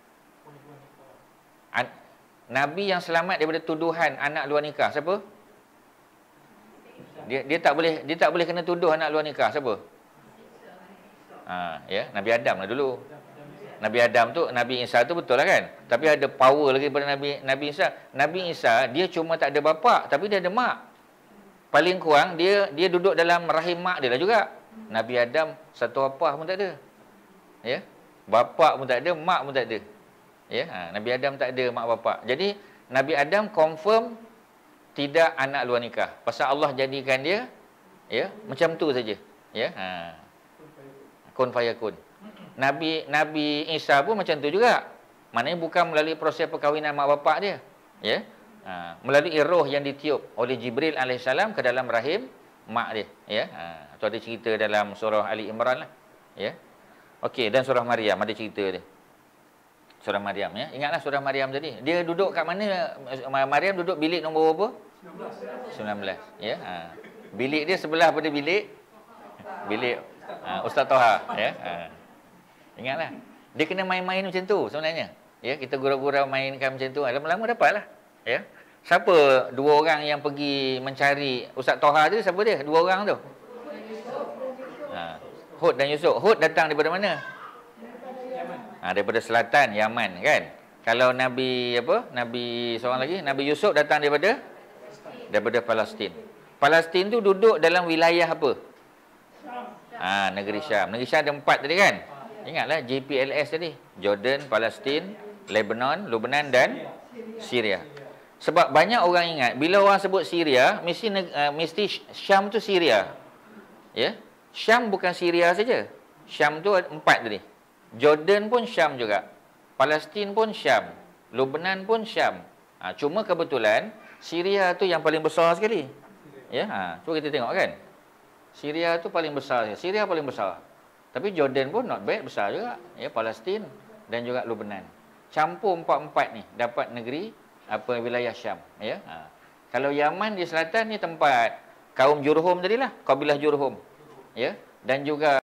An- Nabi yang selamat daripada tuduhan anak luar nikah, siapa? Dia dia tak boleh dia tak boleh kena tuduh anak luar nikah, siapa? Ha, ya, Nabi Adam lah dulu. Nabi Adam tu, Nabi Isa tu betul lah kan? Tapi ada power lagi daripada Nabi Nabi Isa. Nabi Isa dia cuma tak ada bapa tapi dia ada mak. Paling kurang dia dia duduk dalam rahim mak dia lah juga. Nabi Adam satu apa pun tak ada. Ya. Bapa pun tak ada, mak pun tak ada. Ya, ha, Nabi Adam tak ada mak bapa. Jadi Nabi Adam confirm tidak anak luar nikah. Pasal Allah jadikan dia ya, macam tu saja. Ya, ha. Kun fayakun. Nabi Nabi Isa pun macam tu juga. Maknanya bukan melalui proses perkahwinan mak bapak dia. Ya. Ha, melalui roh yang ditiup oleh Jibril alaihissalam ke dalam rahim mak dia. Ya. Ha, tu ada cerita dalam surah Ali Imran lah. Ya. Okey, dan surah Maryam ada cerita dia. Surah Maryam ya. Ingatlah surah Maryam tadi. Dia duduk kat mana? Maryam duduk bilik nombor berapa? sembilan belas. Ya. Ha. Bilik dia sebelah pada bilik bilik ha, Ustaz Toha ya. Ha. Ingatlah. Dia kena main-main macam tu sebenarnya. Ya, kita gurau-gurau mainkan macam tu. Lama-lama dapatlah. Ya. Siapa dua orang yang pergi mencari Ustaz Toha tu? Siapa dia? Dua orang tu. Ha. Hud dan Yusuf. Hud datang daripada mana? Ha, daripada selatan Yaman kan. Kalau Nabi apa? Nabi seorang lagi, Nabi Yusuf datang daripada daripada Palestin. Palestin tu duduk dalam wilayah apa? Ha, negeri Syam. Negeri Syam ada empat tadi kan? Ingatlah J P L S tadi. Jordan, Palestin, Lebanon, Lebanon dan Syria. Sebab banyak orang ingat bila orang sebut Syria mesti uh, mesti Syam tu Syria. Ya. Syam bukan Syria saja. Syam tu empat tadi. Jordan pun Syam juga. Palestin pun Syam. Lebanon pun Syam. Ha, cuma kebetulan Syria tu yang paling besar sekali. Ya, ha, cuba kita tengok kan. Syria tu paling besar. Syria paling besar. Tapi Jordan pun not bad, besar juga. Ya, Palestin dan juga Lebanon. Campur empat-empat ni dapat negeri apa wilayah Syam, ya. Ha. Kalau Yaman di selatan ni tempat kaum Jurhum tadilah, kabilah Jurhum. Ya, dan juga